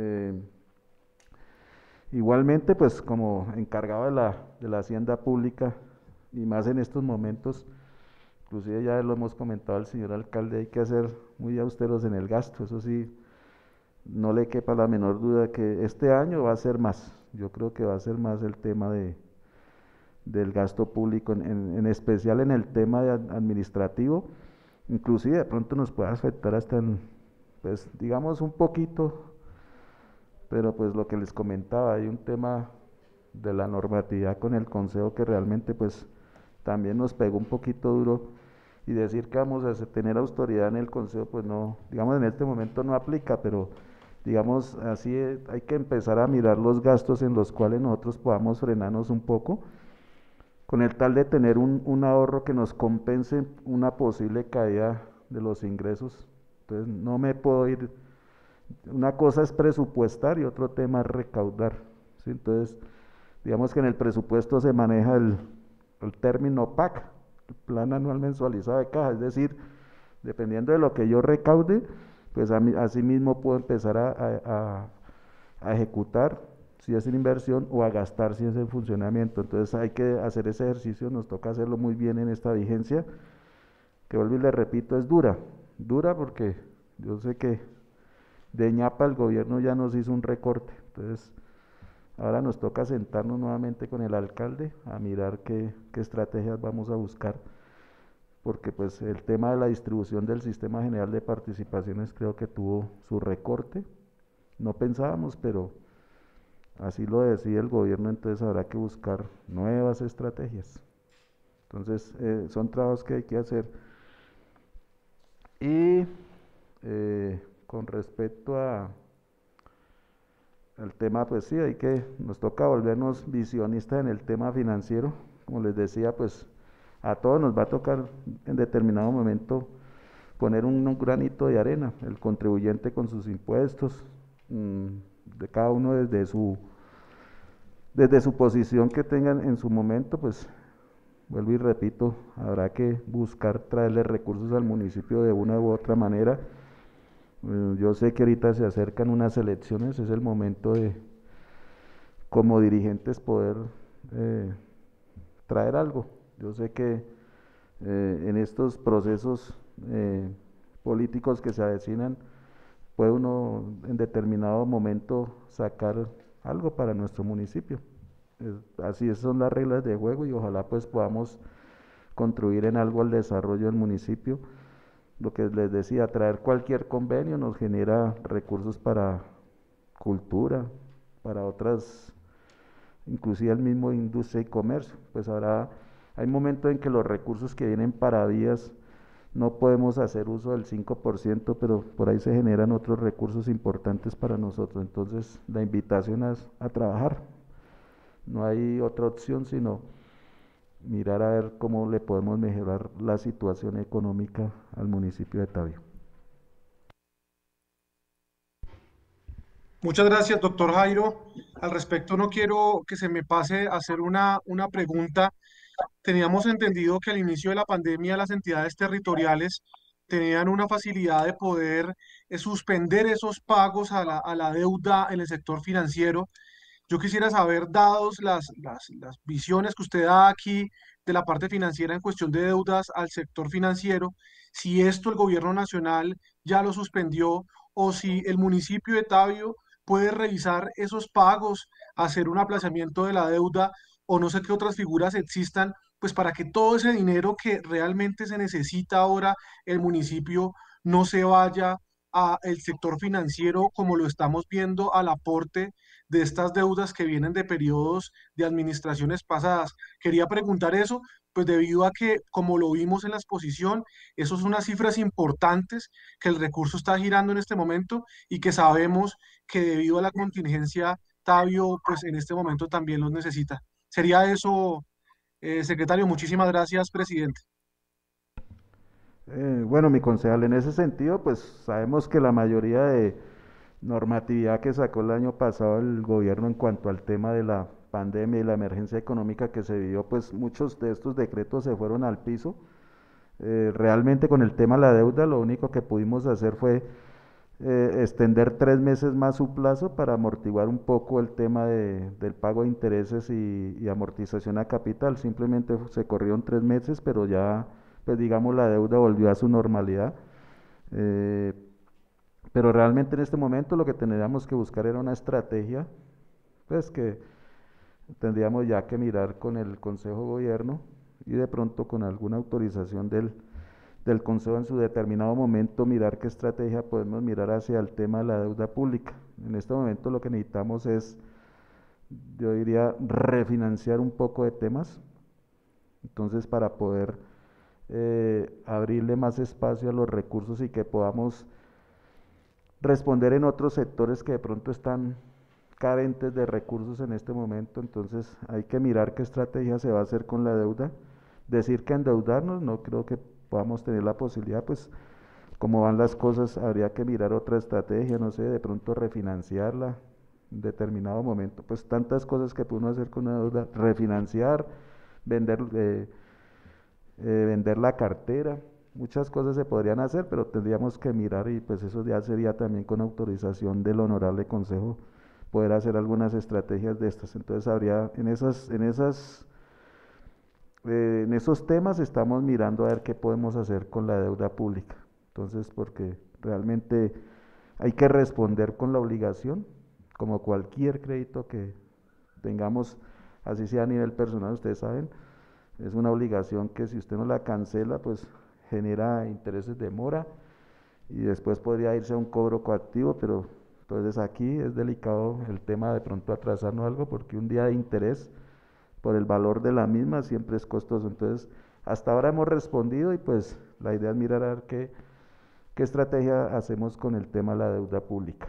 Igualmente, pues como encargado de la hacienda pública, y más en estos momentos, inclusive ya lo hemos comentado al señor alcalde, hay que ser muy austeros en el gasto, eso sí, no le quepa la menor duda que este año va a ser más, yo creo que va a ser más el tema del gasto público, en especial en el tema administrativo, inclusive de pronto nos puede afectar hasta pues digamos un poquito, pero pues lo que les comentaba, hay un tema de la normatividad con el consejo que realmente pues también nos pegó un poquito duro, y decir que vamos a tener autoridad en el consejo pues no, digamos en este momento no aplica, pero digamos así hay que empezar a mirar los gastos en los cuales nosotros podamos frenarnos un poco, con el tal de tener un ahorro que nos compense una posible caída de los ingresos. Entonces no me puedo ir, una cosa es presupuestar y otro tema es recaudar, ¿sí? Entonces digamos que en el presupuesto se maneja el término PAC, el Plan Anual Mensualizado de Caja, es decir, dependiendo de lo que yo recaude, pues así mismo puedo empezar a ejecutar si es en inversión o a gastar si es en funcionamiento. Entonces hay que hacer ese ejercicio, nos toca hacerlo muy bien en esta vigencia, que vuelvo y le repito, es dura porque yo sé que de ñapa el gobierno ya nos hizo un recorte, entonces ahora nos toca sentarnos nuevamente con el alcalde a mirar qué estrategias vamos a buscar, porque pues el tema de la distribución del Sistema General de Participaciones creo que tuvo su recorte, no pensábamos, pero así lo decide el gobierno, entonces habrá que buscar nuevas estrategias. Entonces, son trabajos que hay que hacer. Y con respecto al tema, pues sí, nos toca volvernos visionistas en el tema financiero. Como les decía, pues a todos nos va a tocar en determinado momento poner un granito de arena, el contribuyente con sus impuestos, de cada uno desde su posición que tengan en su momento, pues vuelvo y repito, habrá que buscar traerle recursos al municipio de una u otra manera. Yo sé que ahorita se acercan unas elecciones, es el momento de, como dirigentes, poder traer algo. Yo sé que en estos procesos políticos que se avecinan, puede uno en determinado momento sacar algo para nuestro municipio. Así son las reglas de juego y ojalá pues podamos contribuir en algo al desarrollo del municipio. Lo que les decía, traer cualquier convenio nos genera recursos para cultura, para otras, inclusive el mismo industria y comercio. Pues ahora hay momentos en que los recursos que vienen para vías no podemos hacer uso del 5%, pero por ahí se generan otros recursos importantes para nosotros. Entonces la invitación es a trabajar. No hay otra opción sino mirar a ver cómo le podemos mejorar la situación económica al municipio de Tabio. Muchas gracias, doctor Jairo. Al respecto, no quiero que se me pase a hacer una pregunta. Teníamos entendido que al inicio de la pandemia las entidades territoriales tenían una facilidad de poder suspender esos pagos a la deuda en el sector financiero. Yo quisiera saber, dados las visiones que usted da aquí de la parte financiera en cuestión de deudas al sector financiero, si esto el gobierno nacional ya lo suspendió o si el municipio de Tabio puede revisar esos pagos, hacer un aplazamiento de la deuda o no sé qué otras figuras existan, pues para que todo ese dinero que realmente se necesita ahora el municipio no se vaya a el sector financiero como lo estamos viendo al aporte de estas deudas que vienen de periodos de administraciones pasadas. Quería preguntar eso, pues debido a que, como lo vimos en la exposición, eso son unas cifras importantes que el recurso está girando en este momento y que sabemos que debido a la contingencia, Tabio, pues en este momento también los necesita. Sería eso, secretario. Muchísimas gracias, presidente. Bueno, mi concejal, en ese sentido, pues sabemos que la mayoría de normatividad que sacó el año pasado el gobierno en cuanto al tema de la pandemia y la emergencia económica que se vivió, pues muchos de estos decretos se fueron al piso. Realmente con el tema de la deuda, lo único que pudimos hacer fue extender 3 meses más su plazo para amortiguar un poco el tema del pago de intereses y amortización a capital. Simplemente se corrieron 3 meses, pero ya, pues digamos, la deuda volvió a su normalidad. Pero realmente en este momento lo que tendríamos que buscar era una estrategia, pues que tendríamos ya que mirar con el Consejo de Gobierno y de pronto con alguna autorización del Consejo en su determinado momento, mirar qué estrategia podemos mirar hacia el tema de la deuda pública. En este momento lo que necesitamos es, yo diría, refinanciar un poco de temas, entonces para poder abrirle más espacio a los recursos y que podamos responder en otros sectores que de pronto están carentes de recursos en este momento. Entonces hay que mirar qué estrategia se va a hacer con la deuda. Decir que endeudarnos, no creo que podamos tener la posibilidad, pues como van las cosas, habría que mirar otra estrategia, no sé, de pronto refinanciarla en determinado momento. Pues tantas cosas que puede uno hacer con una deuda, refinanciar, vender la cartera. Muchas cosas se podrían hacer, pero tendríamos que mirar y pues eso ya sería también con autorización del honorable consejo poder hacer algunas estrategias de estas. Entonces habría en esos temas estamos mirando a ver qué podemos hacer con la deuda pública. Entonces, porque realmente hay que responder con la obligación, como cualquier crédito que tengamos, así sea a nivel personal, ustedes saben, es una obligación que si usted no la cancela, pues genera intereses de mora y después podría irse a un cobro coactivo, pero Entonces aquí es delicado el tema de pronto atrasarnos algo porque un día de interés por el valor de la misma siempre es costoso. Entonces hasta ahora hemos respondido y pues la idea es mirar a ver qué estrategia hacemos con el tema de la deuda pública.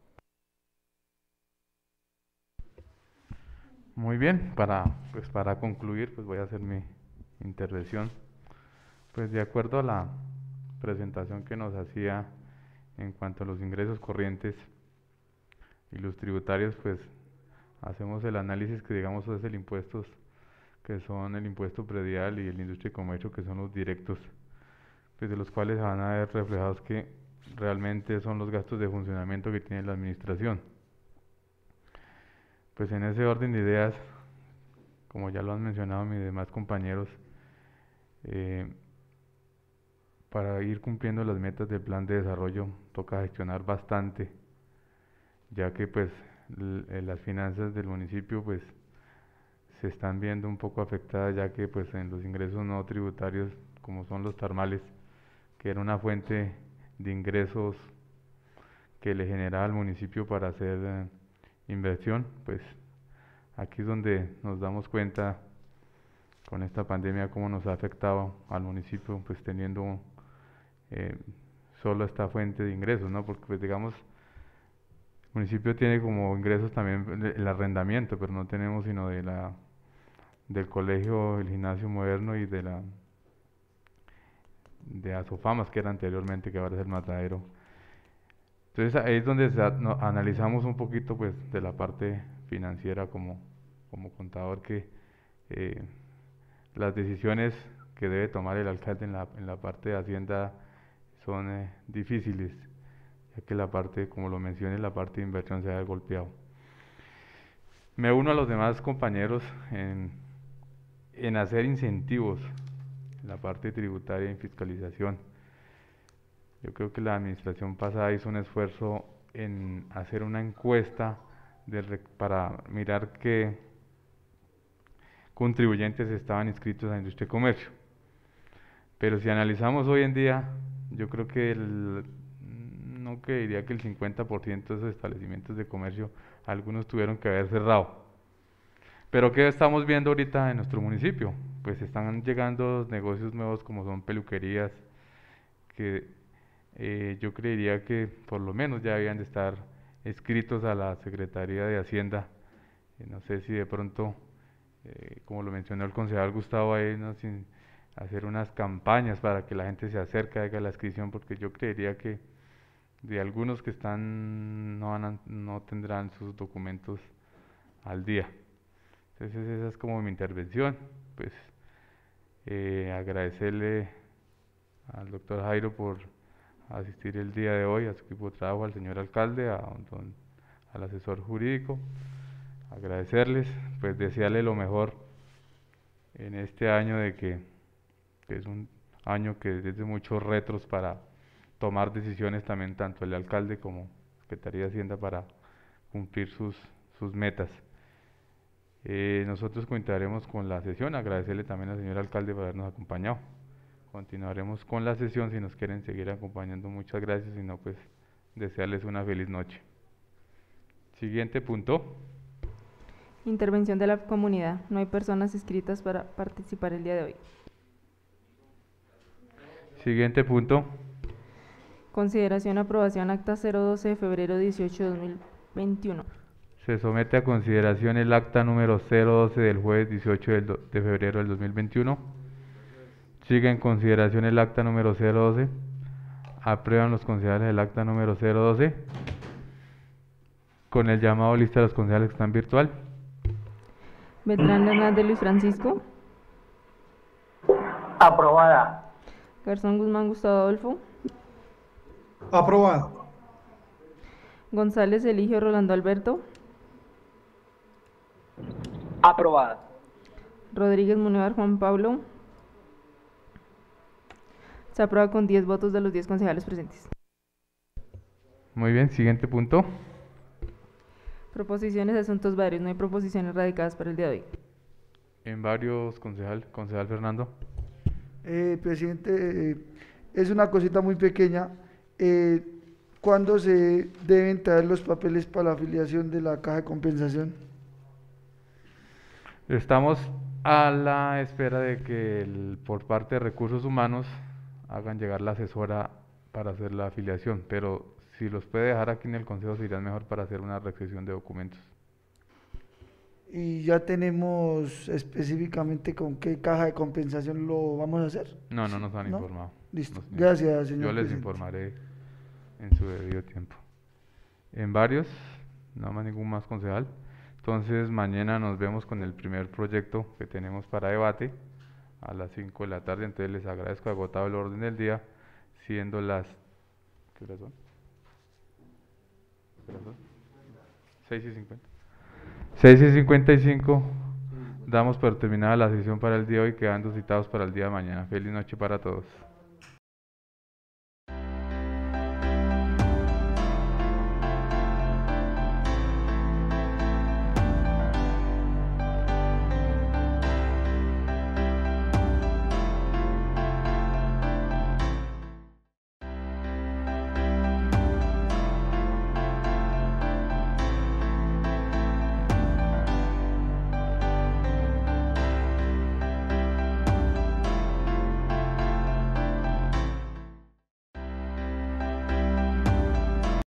Muy bien, para concluir, pues voy a hacer mi intervención. Pues de acuerdo a la presentación que nos hacía en cuanto a los ingresos corrientes y los tributarios, pues hacemos el análisis que digamos es el impuestos, que son el impuesto predial y el industria y comercio, que son los directos, pues de los cuales van a ver reflejados que realmente son los gastos de funcionamiento que tiene la administración. Pues en ese orden de ideas, como ya lo han mencionado mis demás compañeros, para ir cumpliendo las metas del plan de desarrollo toca gestionar bastante, ya que pues las finanzas del municipio pues se están viendo un poco afectadas, ya que pues en los ingresos no tributarios, como son los termales, que era una fuente de ingresos que le generaba al municipio para hacer inversión, pues aquí es donde nos damos cuenta con esta pandemia cómo nos ha afectado al municipio, pues teniendo solo esta fuente de ingresos, ¿no? Porque pues digamos, el municipio tiene como ingresos también el arrendamiento, pero no tenemos sino del colegio, el gimnasio moderno y de Asofamas, que era anteriormente, que ahora es el Matadero. Entonces ahí es donde analizamos un poquito pues de la parte financiera como contador, que las decisiones que debe tomar el alcalde en la parte de Hacienda son difíciles, ya que la parte, como lo mencioné, la parte de inversión se ha golpeado. Me uno a los demás compañeros en hacer incentivos en la parte tributaria y en fiscalización. Yo creo que la administración pasada hizo un esfuerzo en hacer una encuesta para mirar qué contribuyentes estaban inscritos a Industria y Comercio. Pero si analizamos hoy en día, yo creo que no que diría que el 50% de esos establecimientos de comercio, algunos tuvieron que haber cerrado. Pero ¿qué estamos viendo ahorita en nuestro municipio? Pues están llegando negocios nuevos como son peluquerías, que yo creería que por lo menos ya habían de estar inscritos a la Secretaría de Hacienda. No sé si de pronto, como lo mencionó el concejal Gustavo ahí, ¿no? Sin hacer unas campañas para que la gente se acerque, haga la inscripción, porque yo creería que de algunos que están no tendrán sus documentos al día. Entonces esa es como mi intervención. Pues agradecerle al doctor Jairo por asistir el día de hoy, a su equipo de trabajo, al señor alcalde, al asesor jurídico, agradecerles, pues desearle lo mejor en este año que es un año que es de muchos retos para tomar decisiones también, tanto el alcalde como Secretaría de Hacienda, para cumplir sus metas. Nosotros continuaremos con la sesión, agradecerle también al señor alcalde por habernos acompañado. Continuaremos con la sesión si nos quieren seguir acompañando, muchas gracias, y no, pues desearles una feliz noche. Siguiente punto. Intervención de la comunidad. No hay personas inscritas para participar el día de hoy. Siguiente punto. Consideración, aprobación, acta 012 de febrero 18 de 2021. Se somete a consideración el acta número 012 del jueves 18 de febrero del 2021. Sigue en consideración el acta número 012. Aprueban los concejales el acta número 012. Con el llamado lista de los concejales que están virtual. Beltrán Hernández Luis Francisco. Aprobada. Garzón Guzmán Gustavo Adolfo. Aprobada. González Eligio Rolando Alberto. Aprobada. Rodríguez Munevar Juan Pablo. Se aprueba con 10 votos de los 10 concejales presentes. Muy bien, siguiente punto. Proposiciones de asuntos varios. No hay proposiciones radicadas para el día de hoy. En varios, concejal Fernando. Presidente, es una cosita muy pequeña. ¿cuándo se deben traer los papeles para la afiliación de la caja de compensación? Estamos a la espera de que por parte de Recursos Humanos hagan llegar la asesora para hacer la afiliación, pero si los puede dejar aquí en el consejo sería mejor para hacer una recepción de documentos. ¿Y ya tenemos específicamente con qué caja de compensación lo vamos a hacer? No nos han ¿No? informado. Listo. No, señor. Gracias, señor Yo les presidente. informaré en su debido tiempo. En varios, no más ningún más concejal. Entonces mañana nos vemos con el primer proyecto que tenemos para debate a las 5 de la tarde. Entonces les agradezco, agotado el orden del día, siendo las... ¿Qué horas son? ¿Qué horas son? 6:50. 6:55. Damos por terminada la sesión para el día de hoy, quedando citados para el día de mañana. Feliz noche para todos.